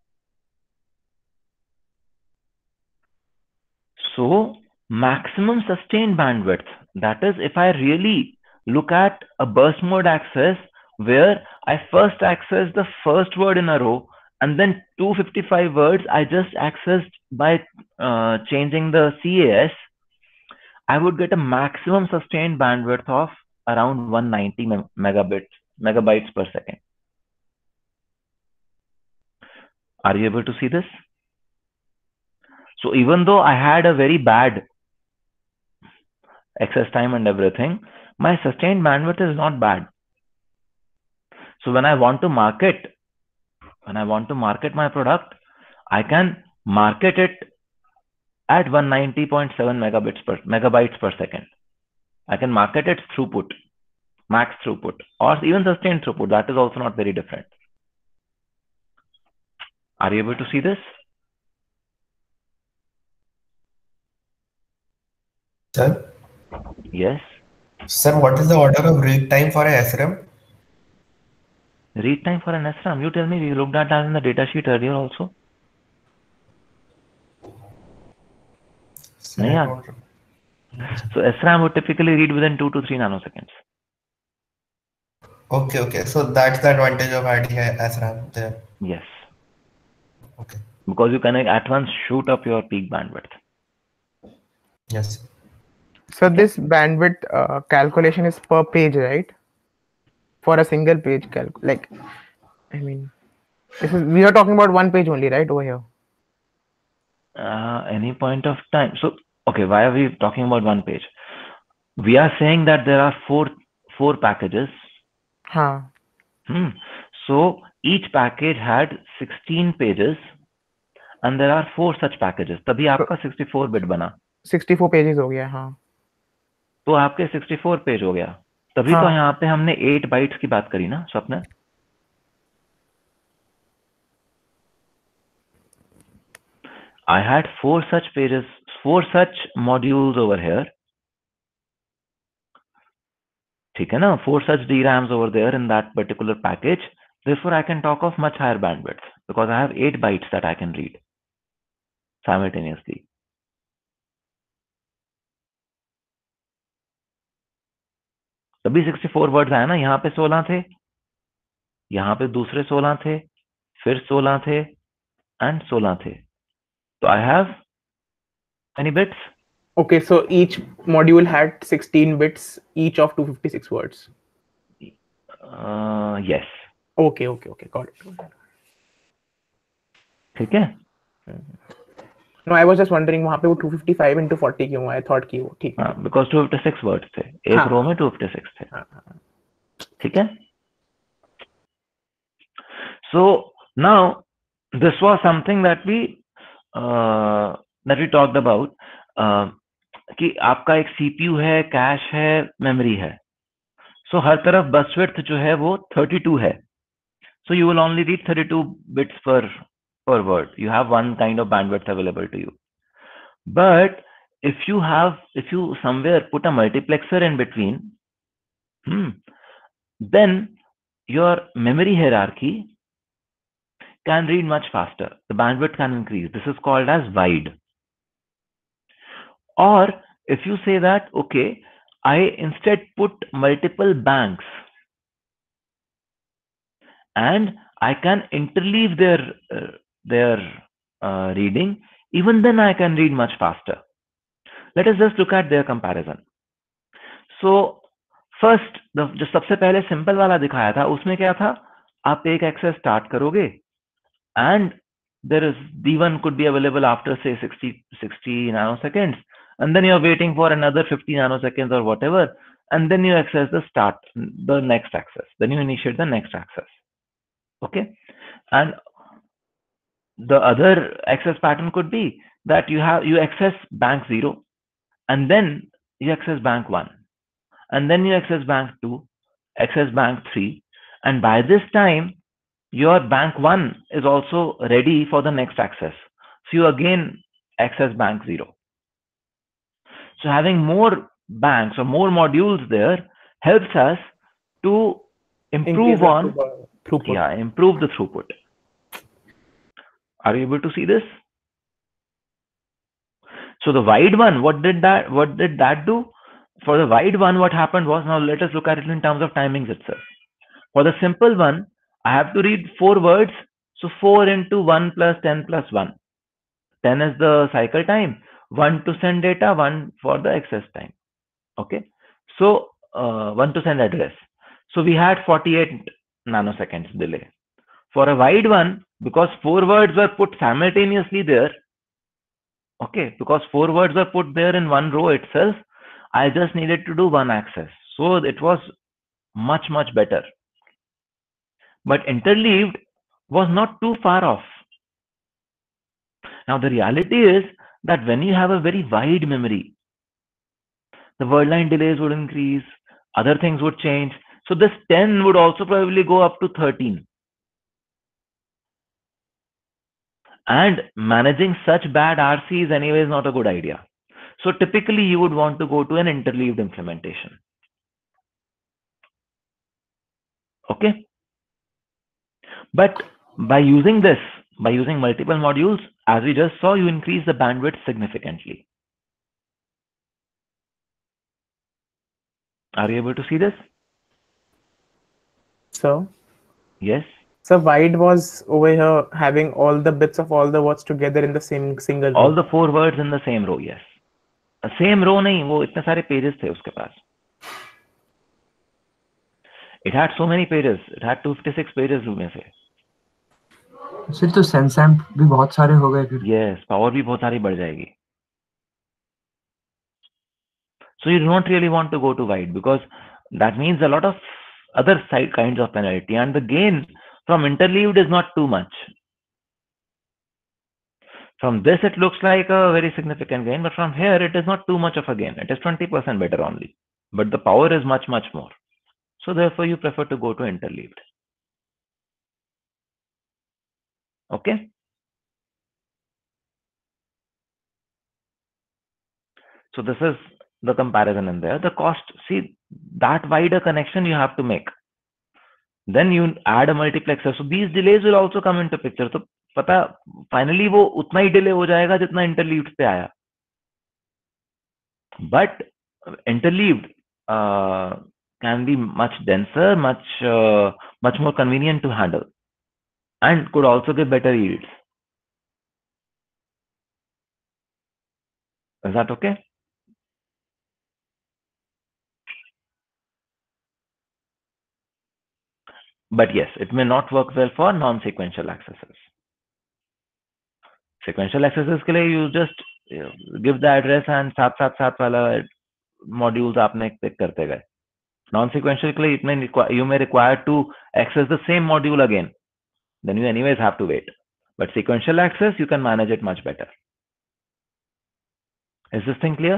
So maximum sustained bandwidth, that is, if I really look at a burst mode access where I first access the first word in a row and then two hundred fifty-five words I just accessed by uh, changing the C A S, I would get a maximum sustained bandwidth of around one hundred ninety megabits megabytes per second. Are you able to see this? So even though I had a very bad access time and everything, my sustained bandwidth is not bad. So when I want to market, when I want to market my product, I can market it at one ninety point seven megabits per megabytes per second. I can market its throughput, max throughput, or even sustained throughput. That is also not very different. Are you able to see this? Sir? Yes. Sir, what is the order of read time for a S RAM? Read time for an S RAM. You tell me. We looked at that in the datasheet earlier also. Sir, I Yeah. don't remember. So S RAM would typically read within two to three nanoseconds. Okay, okay. So that's the advantage of adding a S RAM there. Yes. Okay. Because you can at once shoot up your peak bandwidth. Yes. So this bandwidth uh, calculation is per page, right? For a single page calc, like, I mean, this is, we are talking about one page only, right, over here? Uh, any point of time. So, okay, why are we talking about one page? We are saying that there are four four packages. Huh. Hmm. So each package had sixteen pages, and there are four such packages. तभी आपका sixty-four bit बना. sixty-four pages हो गया, हाँ. तो आपके sixty-four page हो गया. तभी हाँ. तो यहाँ पे हमने eight bytes की बात करी ना, स्वप्न? I had four such pages, four such modules over here. ठीक है ना? Four such D RAMs over there in that particular package. Therefore, I can talk of much higher bandwidth because I have eight bytes that I can read simultaneously. तभी sixty-four words आया ना. यहाँ पे सोलह थे, यहाँ पे दूसरे सोलह थे, फिर सोलह थे, and सोलह थे. So I have many bits. Okay, so each module had sixteen bits, each of two hundred fifty-six words. Uh, yes. Okay, okay, okay, got it. Got it. ठीक है? No, I was just wondering वहाँ पे वो two fifty-five into forty क्यों है? I thought कि वो ठीक है. हाँ, because two fifty-six words थे. एक हाँ. रो में two fifty-six थे. हाँ. ठीक है? So now this was something that we uh, that we talked about. Uh, कि आपका एक C P U है, कैश है, मेमोरी है. So हर तरफ बस विड्थ जो है वो thirty-two है. So you will only read thirty-two bits per per word. You have one kind of bandwidth available to you. But if you have, if you somewhere put a multiplexer in between, hmm, then your memory hierarchy can read much faster. The bandwidth can increase. This is called as wide. Or if you say that, okay, I instead put multiple banks and I can interleave their uh, their uh, reading, even then I can read much faster. Let us just look at their comparison. So first, the जो सबसे पहले simple वाला दिखाया था, उसमें क्या था? आप एक access start करोगे, and there is D one could be available after say sixty, sixty nanoseconds, and then you're waiting for another fifty nanoseconds or whatever, and then you access the start, the next access. Then you initiate the next access. Okay, and the other access pattern could be that you have you access bank zero, and then you access bank one, and then you access bank two, access bank three, and by this time your bank one is also ready for the next access. So you again access bank zero. So having more banks or more modules there helps us to improve on throughput. Yeah, improve the throughput. Are you able to see this? So the wide one, what did that what did that do? For the wide one, what happened was, now let us look at it in terms of timings itself. For the simple one, I have to read four words. So four into one plus ten plus one. ten is the cycle time, one to send data, one for the access time. Okay. So uh, one to send address. So we had forty-eight nanoseconds delay. For a wide one, because four words were put simultaneously there, okay, because four words were put there in one row itself, I just needed to do one access. So it was much, much better. But interleaved was not too far off. Now the reality is that when you have a very wide memory, the word line delays would increase, other things would change. So this ten would also probably go up to thirteen. And managing such bad R C is anyways not a good idea. So typically you would want to go to an interleaved implementation. Okay. But by using this, by using multiple modules, as we just saw, you increase the bandwidth significantly. Are you able to see this? So, yes. So wide was over here having all the bits of all the words together in the same single row. All the four words in the same row, yes. Same row नहीं, वो इतने सारे pages थे उसके पास. It had so many pages. It had two hundred fifty-six pages में से. फिर तो sensamp भी बहुत सारे हो गए फिर. Yes, power भी बहुत सारी बढ़ जाएगी. So you do not really want to go to wide because that means a lot of other side kinds of penalty, and the gain from interleaved is not too much. From this it looks like a very significant gain, but from here it is not too much of a gain. It is twenty percent better only, but the power is much, much more. So therefore you prefer to go to interleaved. Okay. So this is the comparison in there. The cost, see, that wider connection you have to make. Then you add a multiplexer. So these delays will also come into picture. So पता finally वो उतना ही delay हो जाएगा जितना interleaved पे आया. But interleaved uh, can be much denser, much uh, much more convenient to handle, and could also give better yields. Is that okay? But yes, it may not work well for non-sequential accesses. Sequential accesses के लिए you just you know, give the address and साथ साथ साथ वाला modules आपने pick करते गए. Non-sequential के लिए it may you may require to access the same module again. Then you anyways have to wait. But sequential access, you can manage it much better. Is this thing clear?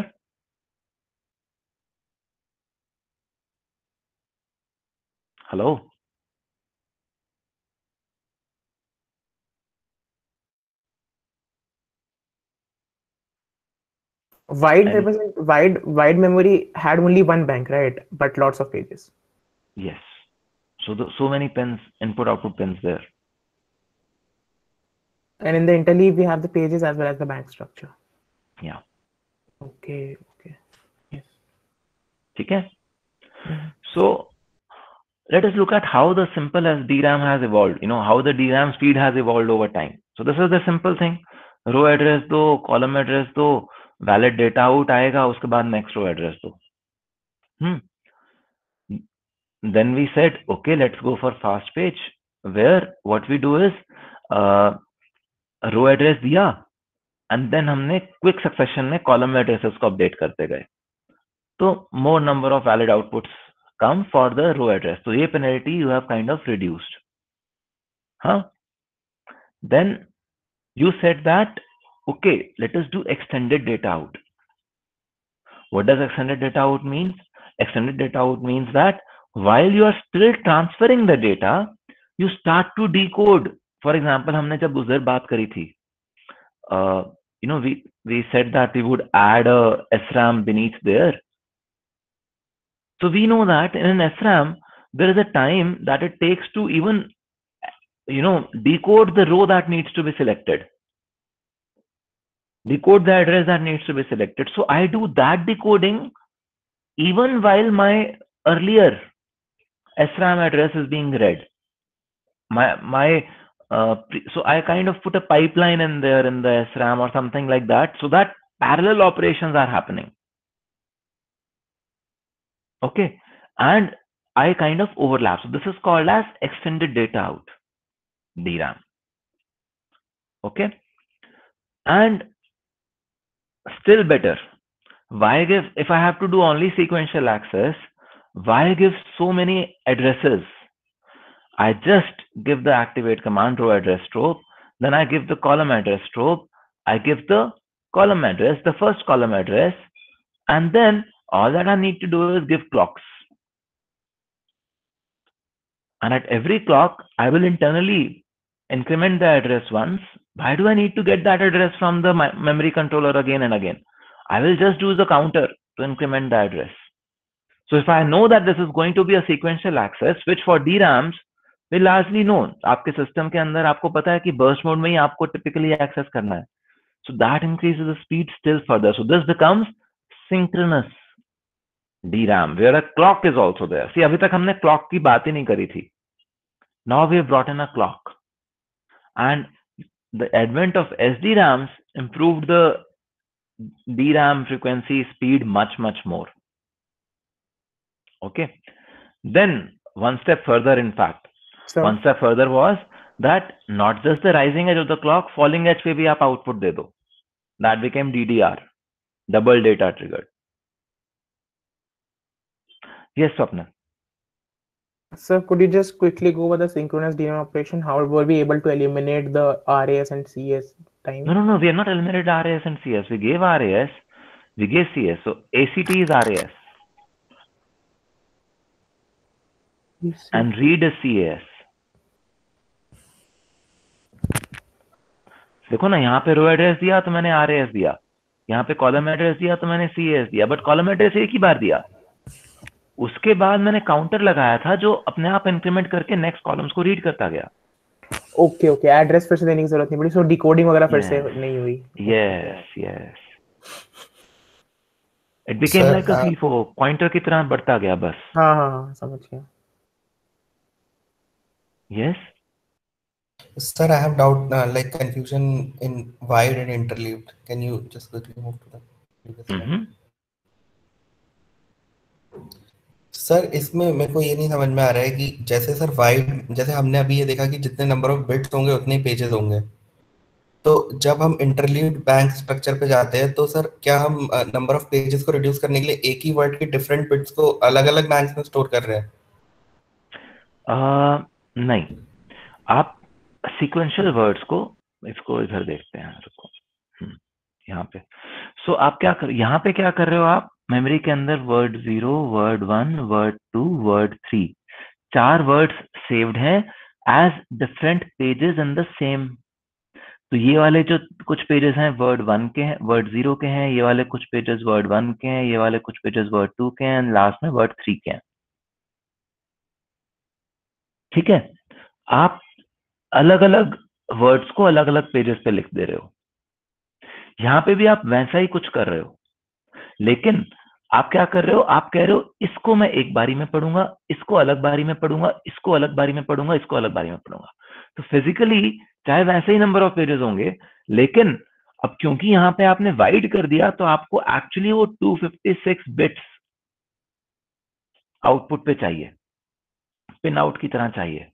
Hello? Wide represent wide wide memory had only one bank, right? But lots of pages. Yes. So the, so many pins, input output pins there. And in the interleave we have the pages as well as the bank structure. Yeah. Okay. Okay. Yes. Okay. So let us look at how the simple as D RAM has evolved. You know how the D RAM speed has evolved over time. So this is the simple thing. Row address दो, column address दो, valid data out आएगा, उसके बाद next row address दो. Hmm. Then we said, okay, let's go for fast page, where what we do is uh, row address दिया, and then हमने quick succession में column addresses को update करते गए. So more number of valid outputs come for the row address. So ये penalty you have kind of reduced. Huh? Then you said that, okay, let us do extended data out. What does extended data out mean? Extended data out means that while you are still transferring the data, you start to decode. For example, हमने जब उस दिन बात करी थी, uh, you know, we we said that we would add a S RAM beneath there. So we know that in an S RAM, there is a time that it takes to even, you know, decode the row that needs to be selected. Decode the address that needs to be selected. So I do that decoding even while my earlier S RAM address is being read. My my uh, so I kind of put a pipeline in there in the S RAM or something like that, so that parallel operations are happening. Okay, and I kind of overlap. So this is called as extended data out, D RAM. Okay. And still better, why give, if I have to do only sequential access, why give so many addresses? I just give the activate command row address trope, then I give the column address trope, I give the column address, the first column address, and then all that I need to do is give clocks. And at every clock, I will internally increment the address once. Why do I need to get that address from the memory controller again and again? I will just use the counter to increment the address. So if I know that this is going to be a sequential access, which for D RAMs will largely known, आपके system के अंदर आपको पता है कि burst mode में ही आपको typically access करना है. So that increases the speed still further. So this becomes synchronous D RAM, where a clock is also there. See, अभी तक हमने clock की बात ही नहीं करी थी. Now we have brought in a clock. And the advent of S D RAMs improved the D RAM frequency speed much, much more. Okay. Then one step further, in fact, So, one step further was that not just the rising edge of the clock, falling edge पे भी आप output दे दो. That became D D R, double data triggered. Yes, Swapna. sir, could you just quickly go over the synchronous D RAM operation? How were we able to eliminate the R A S and C S time? No, no, no. We are not eliminated R A S and C S. We gave R A S, we gave C S. So A C T is R A S and read is C A S. देखो ना, यहाँ पे रो address दिया तो मैंने R A S दिया, यहाँ पे कॉलम एड्रेस दिया तो मैंने सी एस दिया, बट कॉलम एड्रेस एक ही बार दिया. उसके बाद मैंने काउंटर लगाया था जो अपने आप इंक्रीमेंट करके नेक्स्ट कॉलम्स को रीड करता गया. ओके ओके, एड्रेस फिर से देने की जरूरत नहीं पड़ी, सो डिकोडिंग वगैरह फिर से Yes. नहीं हुई. Yes yes, it became Sir, like a uh, FIFO, pointer की तरह बढ़ता गया बस. हाँ हाँ हाँ, समझ गया. Yes. Sir, I have doubt, uh, like confusion in wide and interleaved. Can you just quickly move to the previous slide? हम्म. सर, इसमें मेरे को ये नहीं समझ में आ रहा है कि जैसे सर वाइड, जैसे हमने अभी ये देखा कि जितने नंबर ऑफ बिट्स होंगे उतने ही पेजेस होंगे, तो जब हम इंटरलीव्ड बैंक स्ट्रक्चर पे जाते हैं तो सर क्या हम नंबर ऑफ पेजेस को रिड्यूस करने के लिए एक ही वर्ड के डिफरेंट बिट्स को अलग अलग बैंक्स में स्टोर कर रहे हैं? Uh, नहीं, आप सीक्वेंशियल वर्ड्स को, इसको इधर देखते हैं, रुको, हम्म, यहाँ पे. सो so, आप क्या कर, यहाँ पे क्या कर रहे हो आप? मेमोरी के अंदर word zero, word one, word two, word three, चार वर्ड्स सेव्ड हैं as different pages in the same. तो ये वाले जो कुछ पेजेस हैं वर्ड वन के हैं, वर्ड जीरो के हैं, ये वाले कुछ पेजेस वर्ड वन के हैं, ये वाले कुछ पेजेस वर्ड टू के हैं, लास्ट में वर्ड थ्री के हैं. ठीक है, आप अलग अलग वर्ड्स को अलग अलग पेजेस पे लिख दे रहे हो. यहाँ पे भी आप वैसा ही कुछ कर रहे हो, लेकिन आप क्या कर रहे हो? आप कह रहे हो इसको मैं एक बारी में पढ़ूंगा, इसको अलग बारी में पढ़ूंगा, इसको अलग बारी में पढ़ूंगा, इसको अलग बारी में पढ़ूंगा. तो फिजिकली चाहे वैसे ही नंबर ऑफ पेजेस होंगे, लेकिन अब क्योंकि यहाँ पे आपने वाइड कर दिया तो आपको एक्चुअली वो two fifty six bits output पे चाहिए, पिन आउट की तरह चाहिए.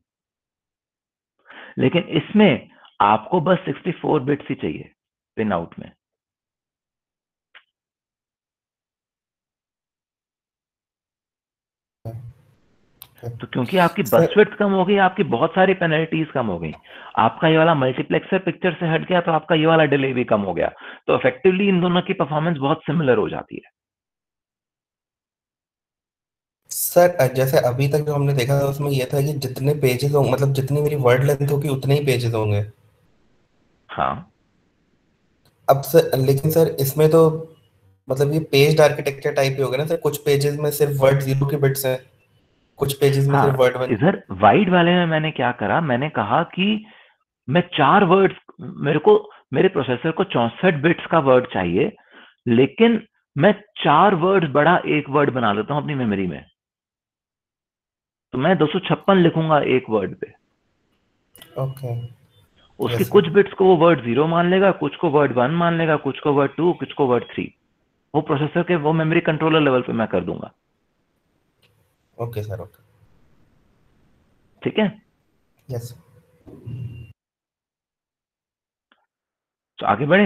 लेकिन इसमें आपको बस सिक्सटी फोर बिट्स ही चाहिए पिन आउट में. तो क्योंकि आपकी Sir- बस विड्थ कम हो गई, आपकी बहुत सारी पेनल्टीज कम हो गई, आपका ये वाला मल्टीप्लेक्सर पिक्चर से हट गया तो आपका ये वाला डिले भी कम हो गया, तो इफेक्टिवली इन दोनों की परफॉर्मेंस बहुत सिमिलर हो जाती है. सर, जैसे अभी तक जो हमने देखा था उसमें ये था कि जितने पेजेस होंगे, मतलब जितनी मेरी वर्ड लेंथ होगी उतने ही पेजेस होंगे. हाँ, अब सर, लेकिन सर इसमें तो मतलब ये पेज आर्किटेक्चर टाइप ही होगा ना सर, कुछ पेजेस में सिर्फ वर्ड जीरो के बिट्स हैं, कुछ पेजेस में सिर्फ हाँ. Word one. इधर वाइड वाले में मैंने क्या करा, मैंने कहा कि मैं चार वर्ड्स, मेरे को मेरे प्रोसेसर को चौसठ बिट्स का वर्ड चाहिए, लेकिन मैं चार वर्ड्स बड़ा एक वर्ड बना देता हूँ अपनी मेमोरी में. तो मैं दो सौ छप्पन लिखूंगा एक वर्ड पे. ओके. उसके Yes, कुछ बिट्स को वो वर्ड जीरो मान लेगा, कुछ को वर्ड वन मान लेगा, कुछ को वर्ड टू, कुछ को वर्ड थ्री. वो प्रोसेसर के वो मेमोरी कंट्रोलर लेवल पे मैं कर दूंगा. Okay sir, okay. ठीक है? Yes. तो आगे बढ़े.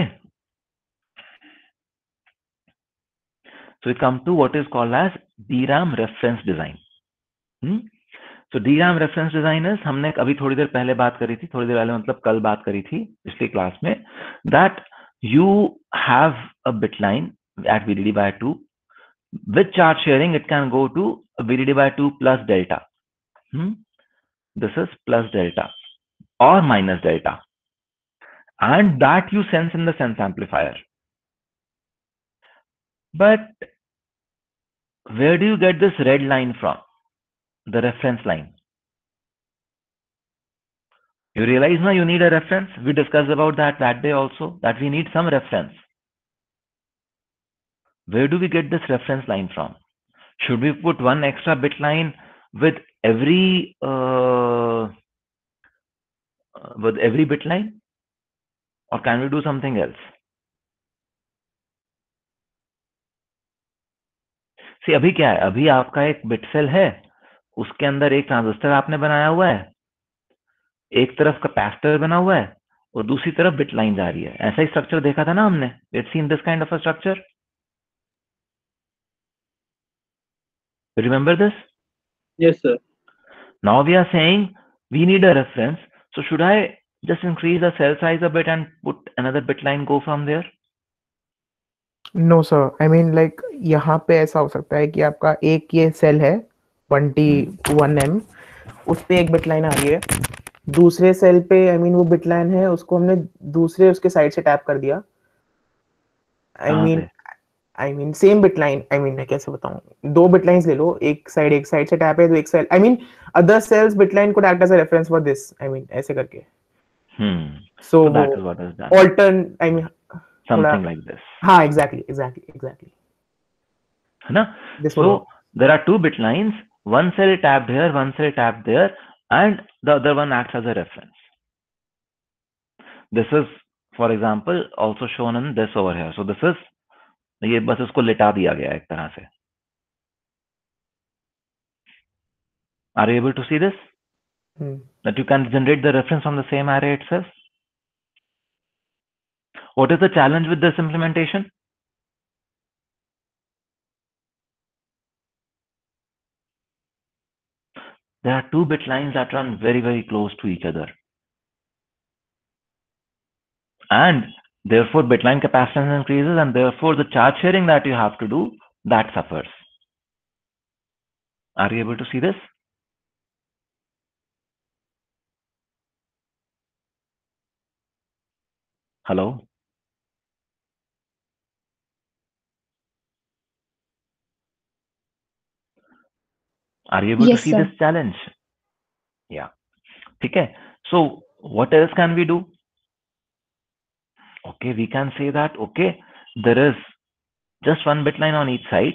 So we come to what is called as D RAM reference design. hmm? So D RAM reference design is, हमने अभी थोड़ी देर पहले बात करी थी, थोड़ी देर पहले मतलब कल बात करी थी पिछली क्लास में, that you have a bit line at V D D by two. With charge sharing, it can go to V D D by two plus delta. Hmm? This is plus delta or minus delta. And that you sense in the sense amplifier. But where do you get this red line from? The reference line. You realize now you need a reference. We discussed about that that day also, that we need some reference. Where do we get this reference line from? Should we put one extra bit line with every uh, with every bit line, or can we do something else? See, अभी क्या है? अभी आपका एक bit cell है, उसके अंदर एक ट्रांजिस्टर आपने बनाया हुआ है, एक तरफ कैपेसिटर बना हुआ है और दूसरी तरफ बिट लाइन जा रही है. ऐसा ही स्ट्रक्चर देखा था ना हमने. Let's see in this kind of a structure. Remember this? Yes, sir. Now we are saying we need a reference. So should I just increase the cell size a bit and put another bit line go from there? No sir, I mean like यहाँ पे ऐसा हो सकता है कि आपका एक ये सेल है वन टी वन एम, उस पे एक बिट लाइन आ रही है, दूसरे सेल पे आई I मीन mean, वो बिट लाइन है, उसको हमने दूसरे उसके साइड से टैप कर दिया. I mean I mean same bit line, I mean मैं कैसे बताऊं, दो बिट लाइंस ले लो, एक साइड एक साइड से टैप है तो एक cell, I mean other cells bit line could act as a reference for this, I mean ऐसे करके. Hmm. So, So that is what is done. altern, I mean Something like this. हाँ, exactly, exactly, exactly. है ना? This So one. there are two bit lines, one cell tapped here, one cell tapped there, and the other one acts as a reference. This is, for example, also shown in this over here. So this is, ये बस इसको लिटा दिया गया एक तरह से. Are you able to see this? Hmm. That you can generate the reference from the same array itself. What is the challenge with this implementation? There are two bit lines that run very, very close to each other. And therefore, bit line capacitance increases, and therefore, the charge sharing that you have to do, that suffers. Are you able to see this? Hello? Are you able Yes, to see sir. this challenge? Yeah. Okay. So what else can we do? Okay, we can say that, okay, there is just one bit line on each side.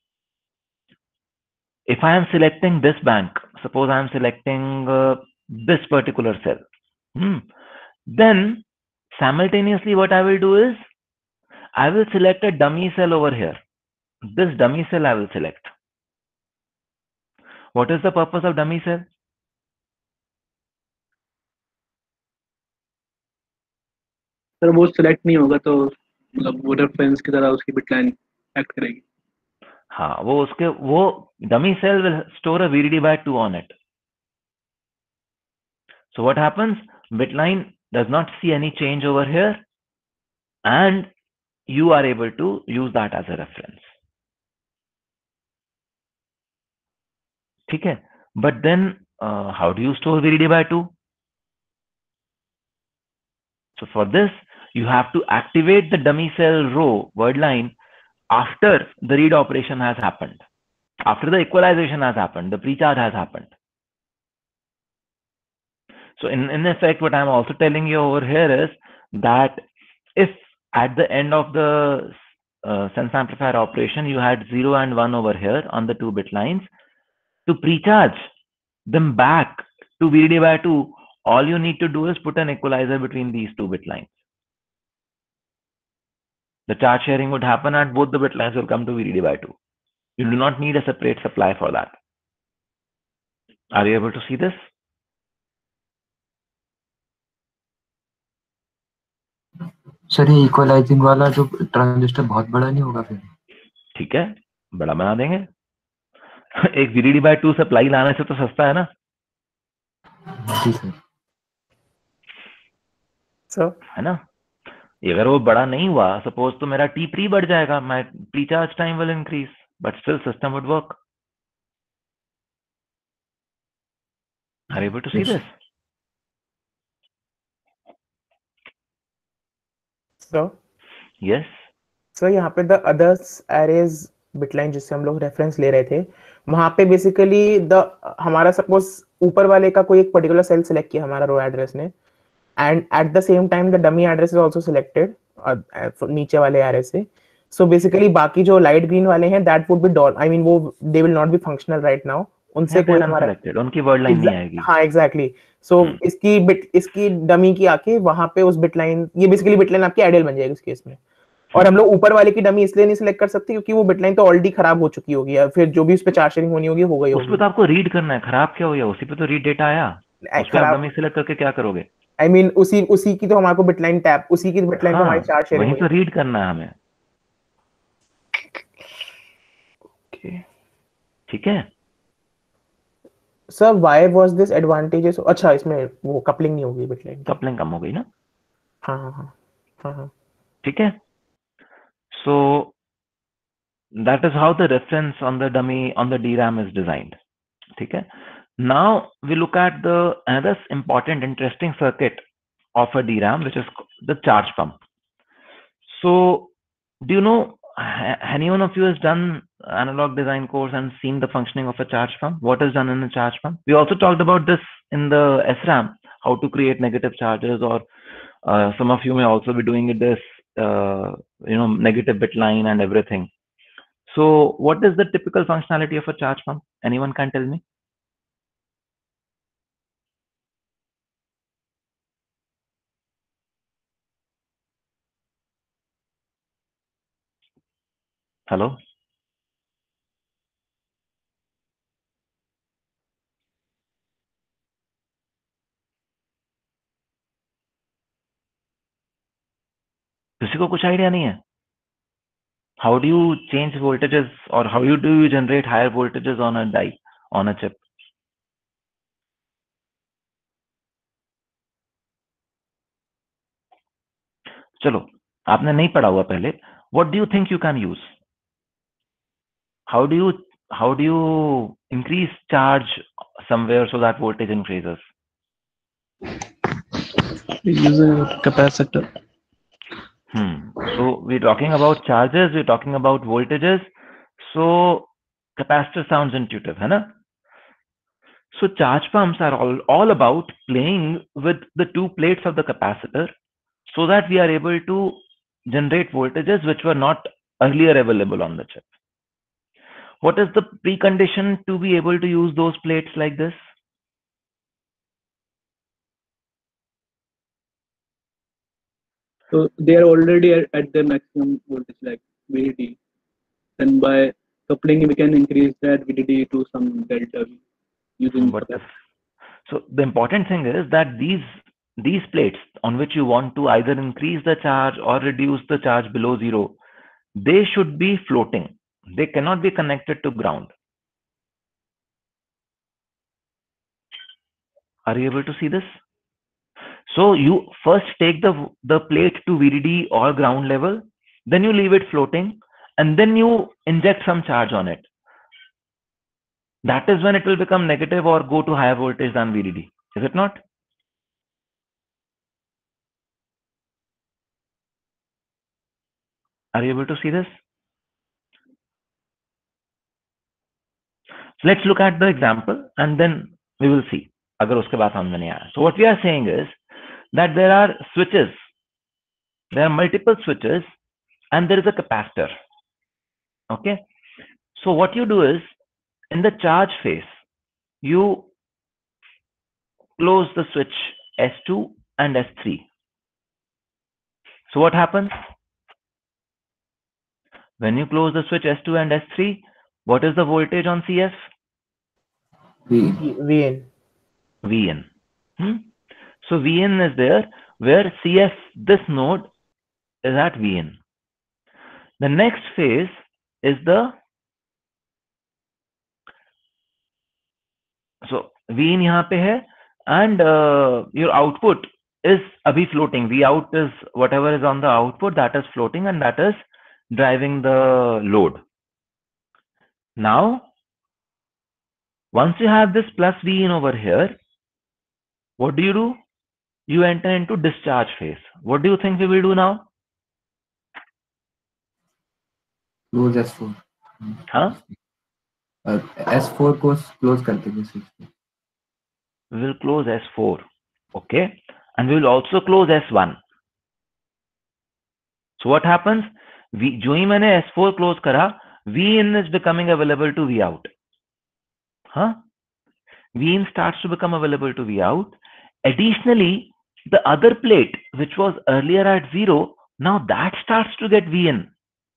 If I am selecting this bank, suppose I am selecting uh, this particular cell, hmm, then simultaneously what I will do is, I will select a dummy cell over here. This dummy cell I will select. What is the purpose of dummy cell? Sir वो select नहीं होगा तो मतलब वो reference की तरह उसकी bit line act करेगी. हाँ, वो उसके वो dummy cell will store a V D D by two on it. So what happens? Bit line does not see any change over here, and you are able to use that as a reference. Okay, but then uh, how do you store V D D by two? So for this, you have to activate the dummy cell row word line after the read operation has happened, after the equalization has happened, the precharge has happened. So in, in effect, what I'm also telling you over here is that if at the end of the uh, sense amplifier operation, you had zero and one over here on the two bit lines, to precharge them back to V D D by two, all you need to do is put an equalizer between these two bit lines. The charge sharing would happen and both the bit lines will come to V D D by two. You do not need a separate supply for that. Are you able to see this? Sir ये equalising वाला जो transistor बहुत बड़ा नहीं होगा फिर? ठीक है, बड़ा बना देंगे। एक वीडीडी बाय टू सप्लाई लाने से तो सस्ता है ना। जी सर। सर है ना। अगर वो बड़ा नहीं हुआ सपोज तो मेरा टी प्री बढ़ जाएगा, my pre charge time will increase but still system would work. Are you able to see this? Sir yes sir यहाँ पे द अदर्स एरेज बिटलाइन जिससे हम लोग रेफरेंस ले रहे थे, वहां पे बेसिकली द हमारा सपोज ऊपर वाले का कोई एक पर्टिकुलर सेल सिलेक्ट किया हमारा रो एड्रेस ने, and at the same time the dummy address is also selected नीचे वाले एरे से। सो बेसिकली बाकी जो लाइट ग्रीन वाले हैं that would be dot I mean वो they will not be functional right now, उनसे कोई हमारा सिलेक्टेड, उनकी वर्ड लाइन नहीं आएगी। हाँ एग्जैक्टली। सो इसकी बिट इसकी डमी की आके वहां पे उस बिट लाइन, ये बेसिकली बिट लाइन आपकी आइडियल बन जाएगी इस केस में। और हम लोग ऊपर वाले की डमी इसलिए नहीं सिलेक्ट कर सकते क्योंकि वो बिट लाइन तो ऑलरेडी खराब हो चुकी होगी, या फिर जो भी उस पे चार्ज शेयरिंग होनी होगी हो गई उस पे होगी। तो आपको रीड करना है, खराब क्या हो गया, उसी पे तो रीड डेटा आया, उस पे आप डमी सिलेक्ट करके क्या करोगे? आई I मीन mean, उसी उसी की तो हमारे बिट लाइन टैप उसी की बिट लाइन हाँ, पे हमारी चार्ज शेयरिंग वहीं तो रीड करना है हमें। ठीक है sir why was this advantages? अच्छा इसमें वो कपलिंग नहीं होगी बिट लाइन, कपलिंग कम हो गई ना। हाँ हाँ हाँ हाँ हाँ ठीक है। सो that is how the reference on the dummy on the D RAM is designed. ठीक है। Now we look at the another important interesting circuit of a D RAM, which is the charge pump. So do you know, any one of you has done analog design course and seen the functioning of a charge pump? What is done in a charge pump? We also talked about this in the S RAM, how to create negative charges, or uh, some of you may also be doing it this uh, you know negative bit line and everything. So what is the typical functionality of a charge pump? Anyone can tell me? Hello? किसी को कुछ idea नहीं है? How do you change voltages, or how you do you generate higher voltages on a die, on a chip? चलो, आपने नहीं पढ़ा हुआ पहले. What do you think you can use? How do you how do you increase charge somewhere so that voltage increases? We use a capacitor. Hmm. So we're talking about charges, we're talking about voltages. So capacitor sounds intuitive, है ना? So charge pumps are all, all about playing with the two plates of the capacitor so that we are able to generate voltages which were not earlier available on the chip. What is the precondition to be able to use those plates like this? So they are already at, at their maximum voltage, like V D D. Then by coupling, we can increase that V D D to some delta V using. What if, so the important thing is that these these plates on which you want to either increase the charge or reduce the charge below zero, they should be floating. They cannot be connected to ground. Are you able to see this? So you first take the the plate to V D D or ground level, then you leave it floating, and then you inject some charge on it. That is when it will become negative or go to higher voltage than V D D. Is it not? Are you able to see this? Let's look at the example and then we will see. अगर उसके बाद समझ में नहीं आया. So what we are saying is that there are switches. There are multiple switches and there is a capacitor. Okay. So what you do is, in the charge phase, you close the switch S two and S three. So what happens? When you close the switch S two and S three, what is the voltage on C F? V. Vn. Vn. Hmm? So Vn is there where C F, this node is at V in. The next phase is the, so V in यहाँ पे है, and uh, your output is abhi floating. V out is whatever is on the output, that is floating, and that is driving the load. Now, once you have this plus V in over here, what do you do? You enter into discharge phase. What do you think we will do now? Close S four. Huh? Uh, S four को close कर देंगे switch पे. We will close S four. Okay. And we will also close S one. So what happens? V, जो ही मैंने S four close करा, V in is becoming available to V out. Huh? V in starts to become available to V out. Additionally, the other plate, which was earlier at zero, now that starts to get V in.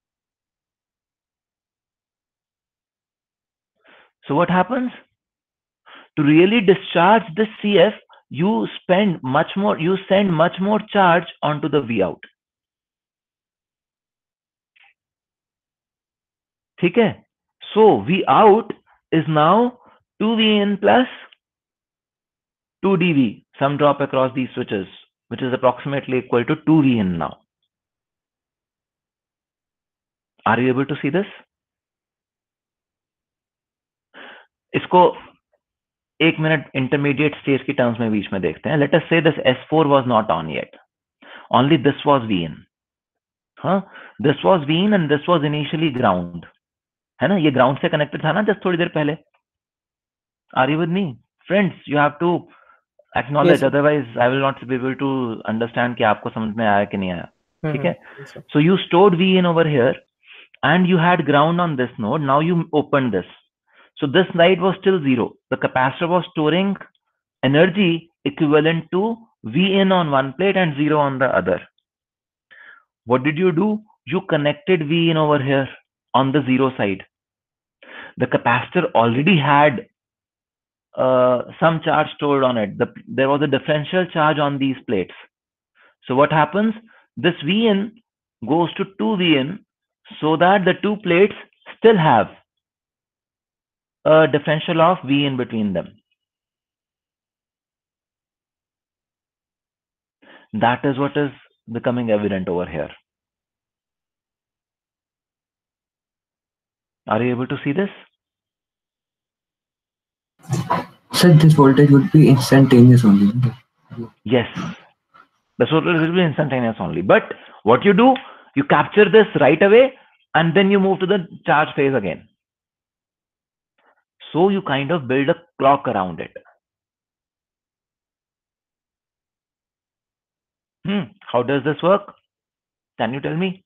So what happens? To really discharge this C F, you spend much more, you send much more charge onto the V out. ठीक है? So V out is now two V in plus two D V, some drop across these switches, which is approximately equal to two V in now. Are you able to see this? इसको एक minute intermediate stage की terms में बीच में देखते हैं. Let us say this S four was not on yet. Only this was V in. Huh? This was V in and this was initially ground. है ना? ये ground से connected था ना just थोड़ी देर पहले. Are you with me? Friends, you have to acknowledge, Yes, otherwise I will not be able to understand कि आपको समझ में आया कि नहीं आया. ठीक है? Yes, sir. So you stored V in over here and you had ground on this node. Now you opened this. So this side was still zero. The capacitor was storing energy equivalent to V in on one plate and zero on the other. What did you do? You connected V in over here on the zero side. The capacitor already had uh, some charge stored on it. The, there was a differential charge on these plates. So what happens? This V in goes to two V in so that the two plates still have a differential of V in between them. That is what is becoming evident over here. Are you able to see this? So this voltage would be instantaneous only. Yes. The voltage will be instantaneous only. But what you do, you capture this right away and then you move to the charge phase again. So you kind of build a clock around it. Hmm. How does this work? Can you tell me?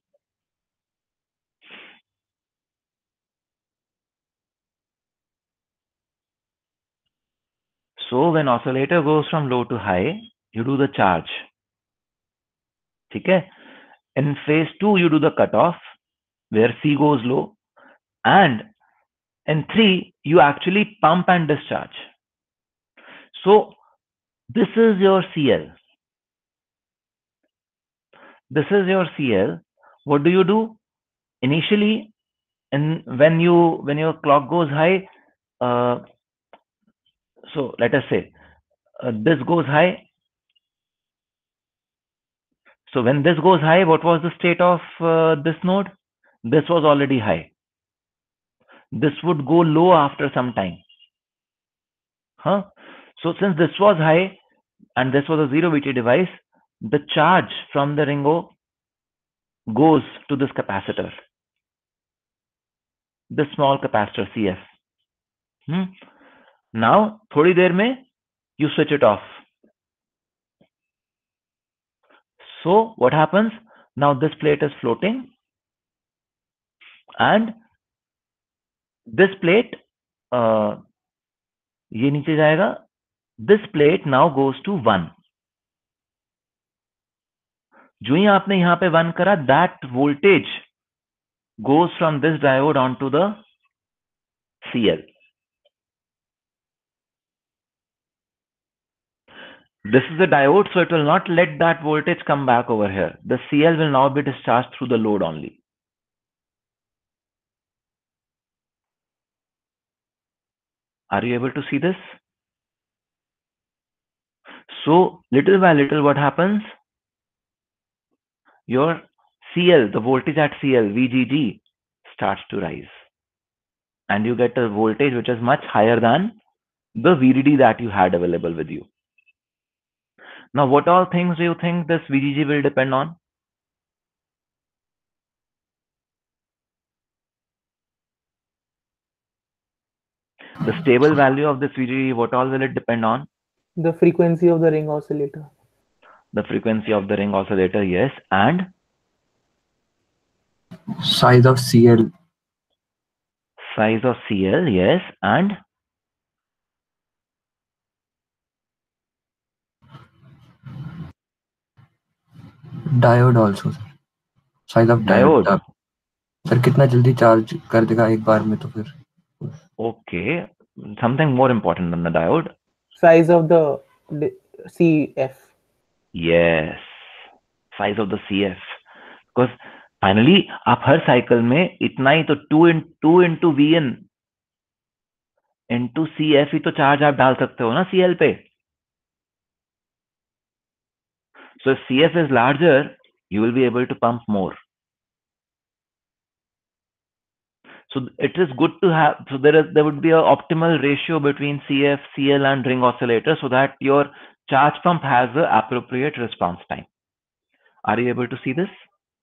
So when oscillator goes from low to high, you do the charge. Okay? In phase two, you do the cutoff where C goes low. And in three, you actually pump and discharge. So this is your C L. This is your C L. What do you do? Initially, and when you when your clock goes high, uh, so let us say uh, this goes high. So when this goes high, what was the state of uh, this node? This was already high. This would go low after some time. Huh? So since this was high and this was a zero V T device, the charge from the Ringo goes to this capacitor, this small capacitor C F. Hmm? Now, थोड़ी देर में you switch it off. So what happens? Now this plate is floating and this plate, uh, ये नीचे जाएगा. This plate now goes to one. जो ही आपने यहाँ पे one करा, that voltage goes from this diode onto the C L. This is the diode, so it will not let that voltage come back over here. The C L will now be discharged through the load only. Are you able to see this? So little by little, what happens? Your C L, the voltage at C L, V G G, starts to rise. And you get a voltage which is much higher than the V D D that you had available with you. Now, what all things do you think this V G G will depend on? The stable value of this V G G, what all will it depend on? The frequency of the ring oscillator. The frequency of the ring oscillator, yes. And? Size of C L. Size of C L, yes. And? Diode also. Size of diode. Diode. Sir कितना जल्दी charge कर देगा एक बार में तो फिर. Okay, something more important than the diode. Size of the C F. Yes, size of the C F. Because finally, आप हर cycle में इतना ही तो two into two into V N into C F ही तो charge आप डाल सकते हो ना C L पे. So if C F is larger, you will be able to pump more. So it is good to have, so there is, there would be an optimal ratio between C F, C L and ring oscillator so that your charge pump has the appropriate response time. Are you able to see this?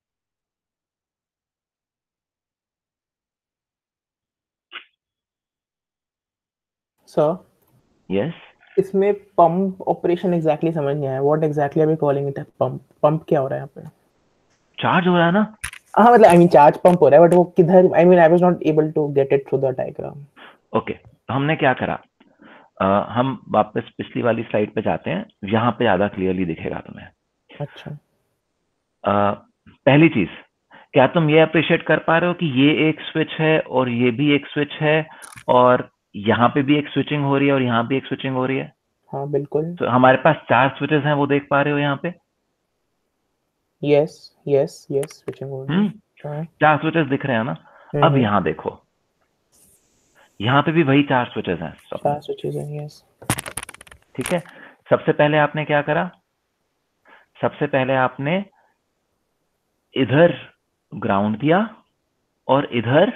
Sir? Yes. इसमें pump operation exactly समझ नहीं आया. What exactly are we calling it a pump? Pump क्या हो रहा है यहाँ पे? Charge हो रहा है ना? हाँ मतलब I mean charge pump हो रहा है but वो किधर? I mean I was not able to get it through the diagram. Okay, तो हमने क्या करा? uh, हम वापस पिछली वाली स्लाइड पे जाते हैं. यहाँ पे ज्यादा क्लियरली दिखेगा तुम्हें. अच्छा. uh, पहली चीज, क्या तुम ये अप्रिशिएट कर पा रहे हो कि ये एक स्विच है और ये भी एक स्विच है और यहाँ पे भी एक स्विचिंग हो रही है और यहाँ भी एक स्विचिंग हो रही है? हाँ बिल्कुल. तो हमारे पास चार स्विचेस हैं, वो देख पा रहे हो यहाँ पे? Yes, yes, yes, switching over. हम्म, चार स्विचेस दिख रहे हैं ना? अब यहाँ देखो, यहाँ पे भी वही चार स्विचेस हैं. चार स्विचेस हैं, yes. ठीक है. सबसे पहले आपने क्या करा? सबसे पहले आपने इधर ग्राउंड दिया और इधर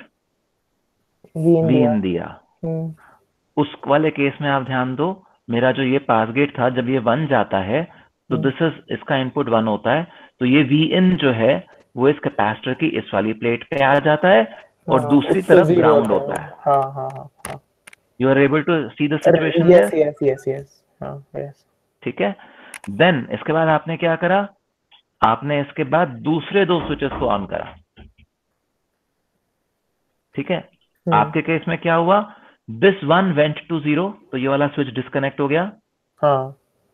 वीन दिया. उस वाले केस में आप ध्यान दो, मेरा जो ये पास गेट था, जब ये वन जाता है तो दिस इज, इसका इनपुट वन होता है, तो ये वी इन जो है वो इस कैपेसिटर की इस वाली प्लेट पे आ जाता है और हाँ, दूसरी तरफ ग्राउंड होता है. हाँ हाँ हाँ. You are able to see the situation? Yes yes yes yes. हाँ यस. ठीक है. देन इसके बाद आपने क्या करा? आपने इसके बाद दूसरे दो स्विचेस को ऑन करा. ठीक है. आपके केस में क्या हुआ? This one went to zero, तो ये वाला स्विच डिस्कनेक्ट हो गया. हाँ.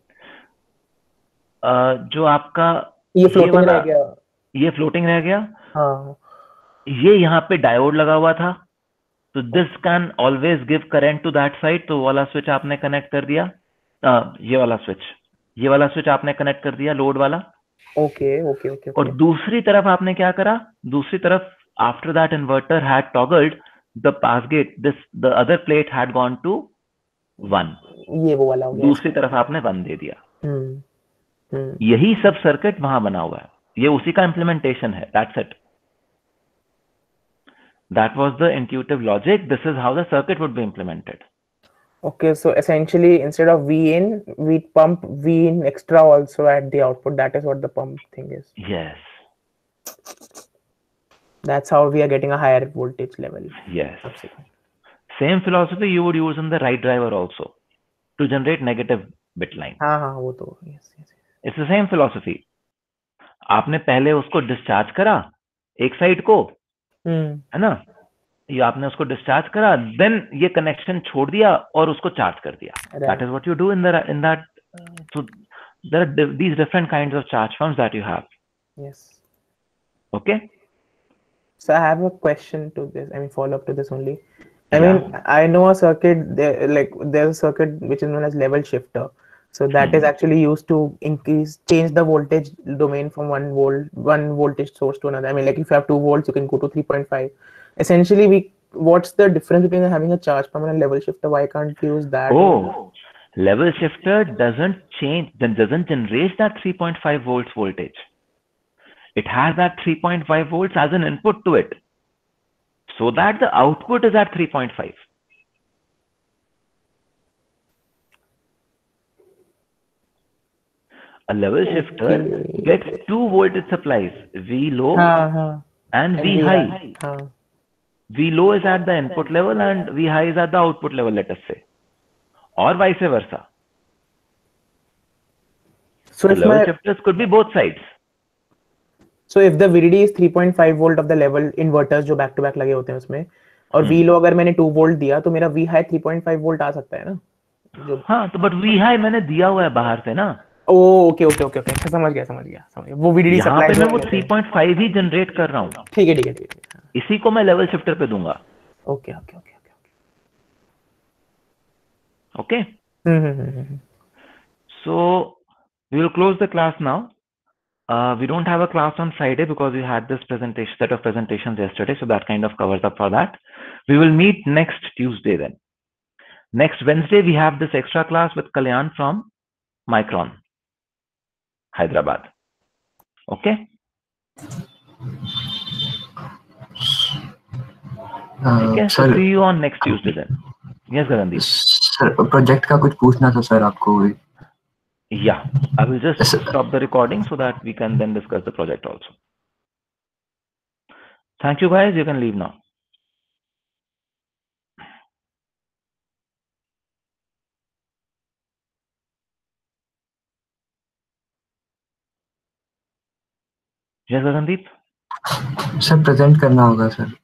Uh, जो आपका ये फ्लोटिंग रह गया. ये फ्लोटिंग रह गया. हाँ. ये यहाँ पे डायोड लगा हुआ था, तो this can always give current to that side, तो वाला स्विच आपने कनेक्ट कर दिया. uh, ये वाला स्विच ये वाला स्विच आपने कनेक्ट कर दिया, लोड वाला. Okay okay okay. और दूसरी तरफ आपने क्या करा? दूसरी तरफ after that inverter had toggled the pass gate, this the other plate had gone to one. ये वो वाला हो गया. दूसरी तरफ आपने वन दे दिया. हम्म. यही सब सर्किट वहां बना हुआ है. ये उसी का इम्प्लीमेंटेशन है. That's it. That was the intuitive logic. This is how the circuit would be implemented. Okay, so essentially instead of V in, we pump V in extra also at the output. That is what the pump thing is. Yes. That's how we are getting a higher voltage level. Yes. Same philosophy you would use in the right driver also to generate negative bit line. हाँ हाँ वो तो yes yes. It's the same philosophy. आपने पहले उसको discharge करा एक side को, है ना? ये आपने उसको डिस्चार्ज करा, देन ये कनेक्शन छोड़ दिया और उसको चार्ज कर दिया. That is what you do in the in that. So there are these different kinds of charge pumps that you have. Yes. Okay. So I have a question to this. I mean, follow up to this only. I yeah. mean, I know a circuit there, like there's a circuit which is known as level shifter. So that Hmm. is actually used to increase, change the voltage domain from one volt, one voltage source to another. I mean, like if you have two volts, you can go to three point five. Essentially, we what's the difference between having a charge pump and a level shifter? Why can't we use that? only? Oh, level shifter doesn't change, then doesn't generate that three point five volts voltage. It has that three point five volts as an input to it, so that the output is at three point five. A level shifter Okay. gets two voltage supplies, V low हाँ, हाँ. and And V V high. high. हाँ. V low is at the input level and V high is at the output level, let us say, or vice versa. So So if level my shifters could be both sides. so if the V D D is three point five volt of the level inverters जो back to back लगे होते हैं उसमें, और V हम्म। low अगर मैंने two volt दिया तो मेरा V high three point five volt आ सकता है ना? जो हाँ, तो बट V high मैंने दिया हुआ है बाहर से ना, ओ ओके ओके ओके ओके अच्छा समझ गया समझ गया समझ गया वो V D D यहाँ सप्लाई पे जो मैं हम वो लेते three हैं point five ही जनरेट कर रहा हूँ, ठीक है ठीक है ठीक है ठीक है इसी को मैं लेवल शिफ्टर पे दूंगा. Okay okay okay Okay, hmm hmm hmm hmm so we will close the class now. Uh, we don't have a class on Friday because we had this presentation set of presentations yesterday, so that kind of covers up for that. We will meet next Tuesday then. Next Wednesday we have this extra class with Kalyan from Micron, Hyderabad. Okay. Okay. So sir see you on next Tuesday then. Yes, Gagandeep. Sir project का कुछ पूछना था sir आपको. Yeah, I will just Yes, sir. stop the recording so that we can then discuss the project also. Thank you guys. You can leave now. Yes, Gagandeep. Sir present करना होगा sir.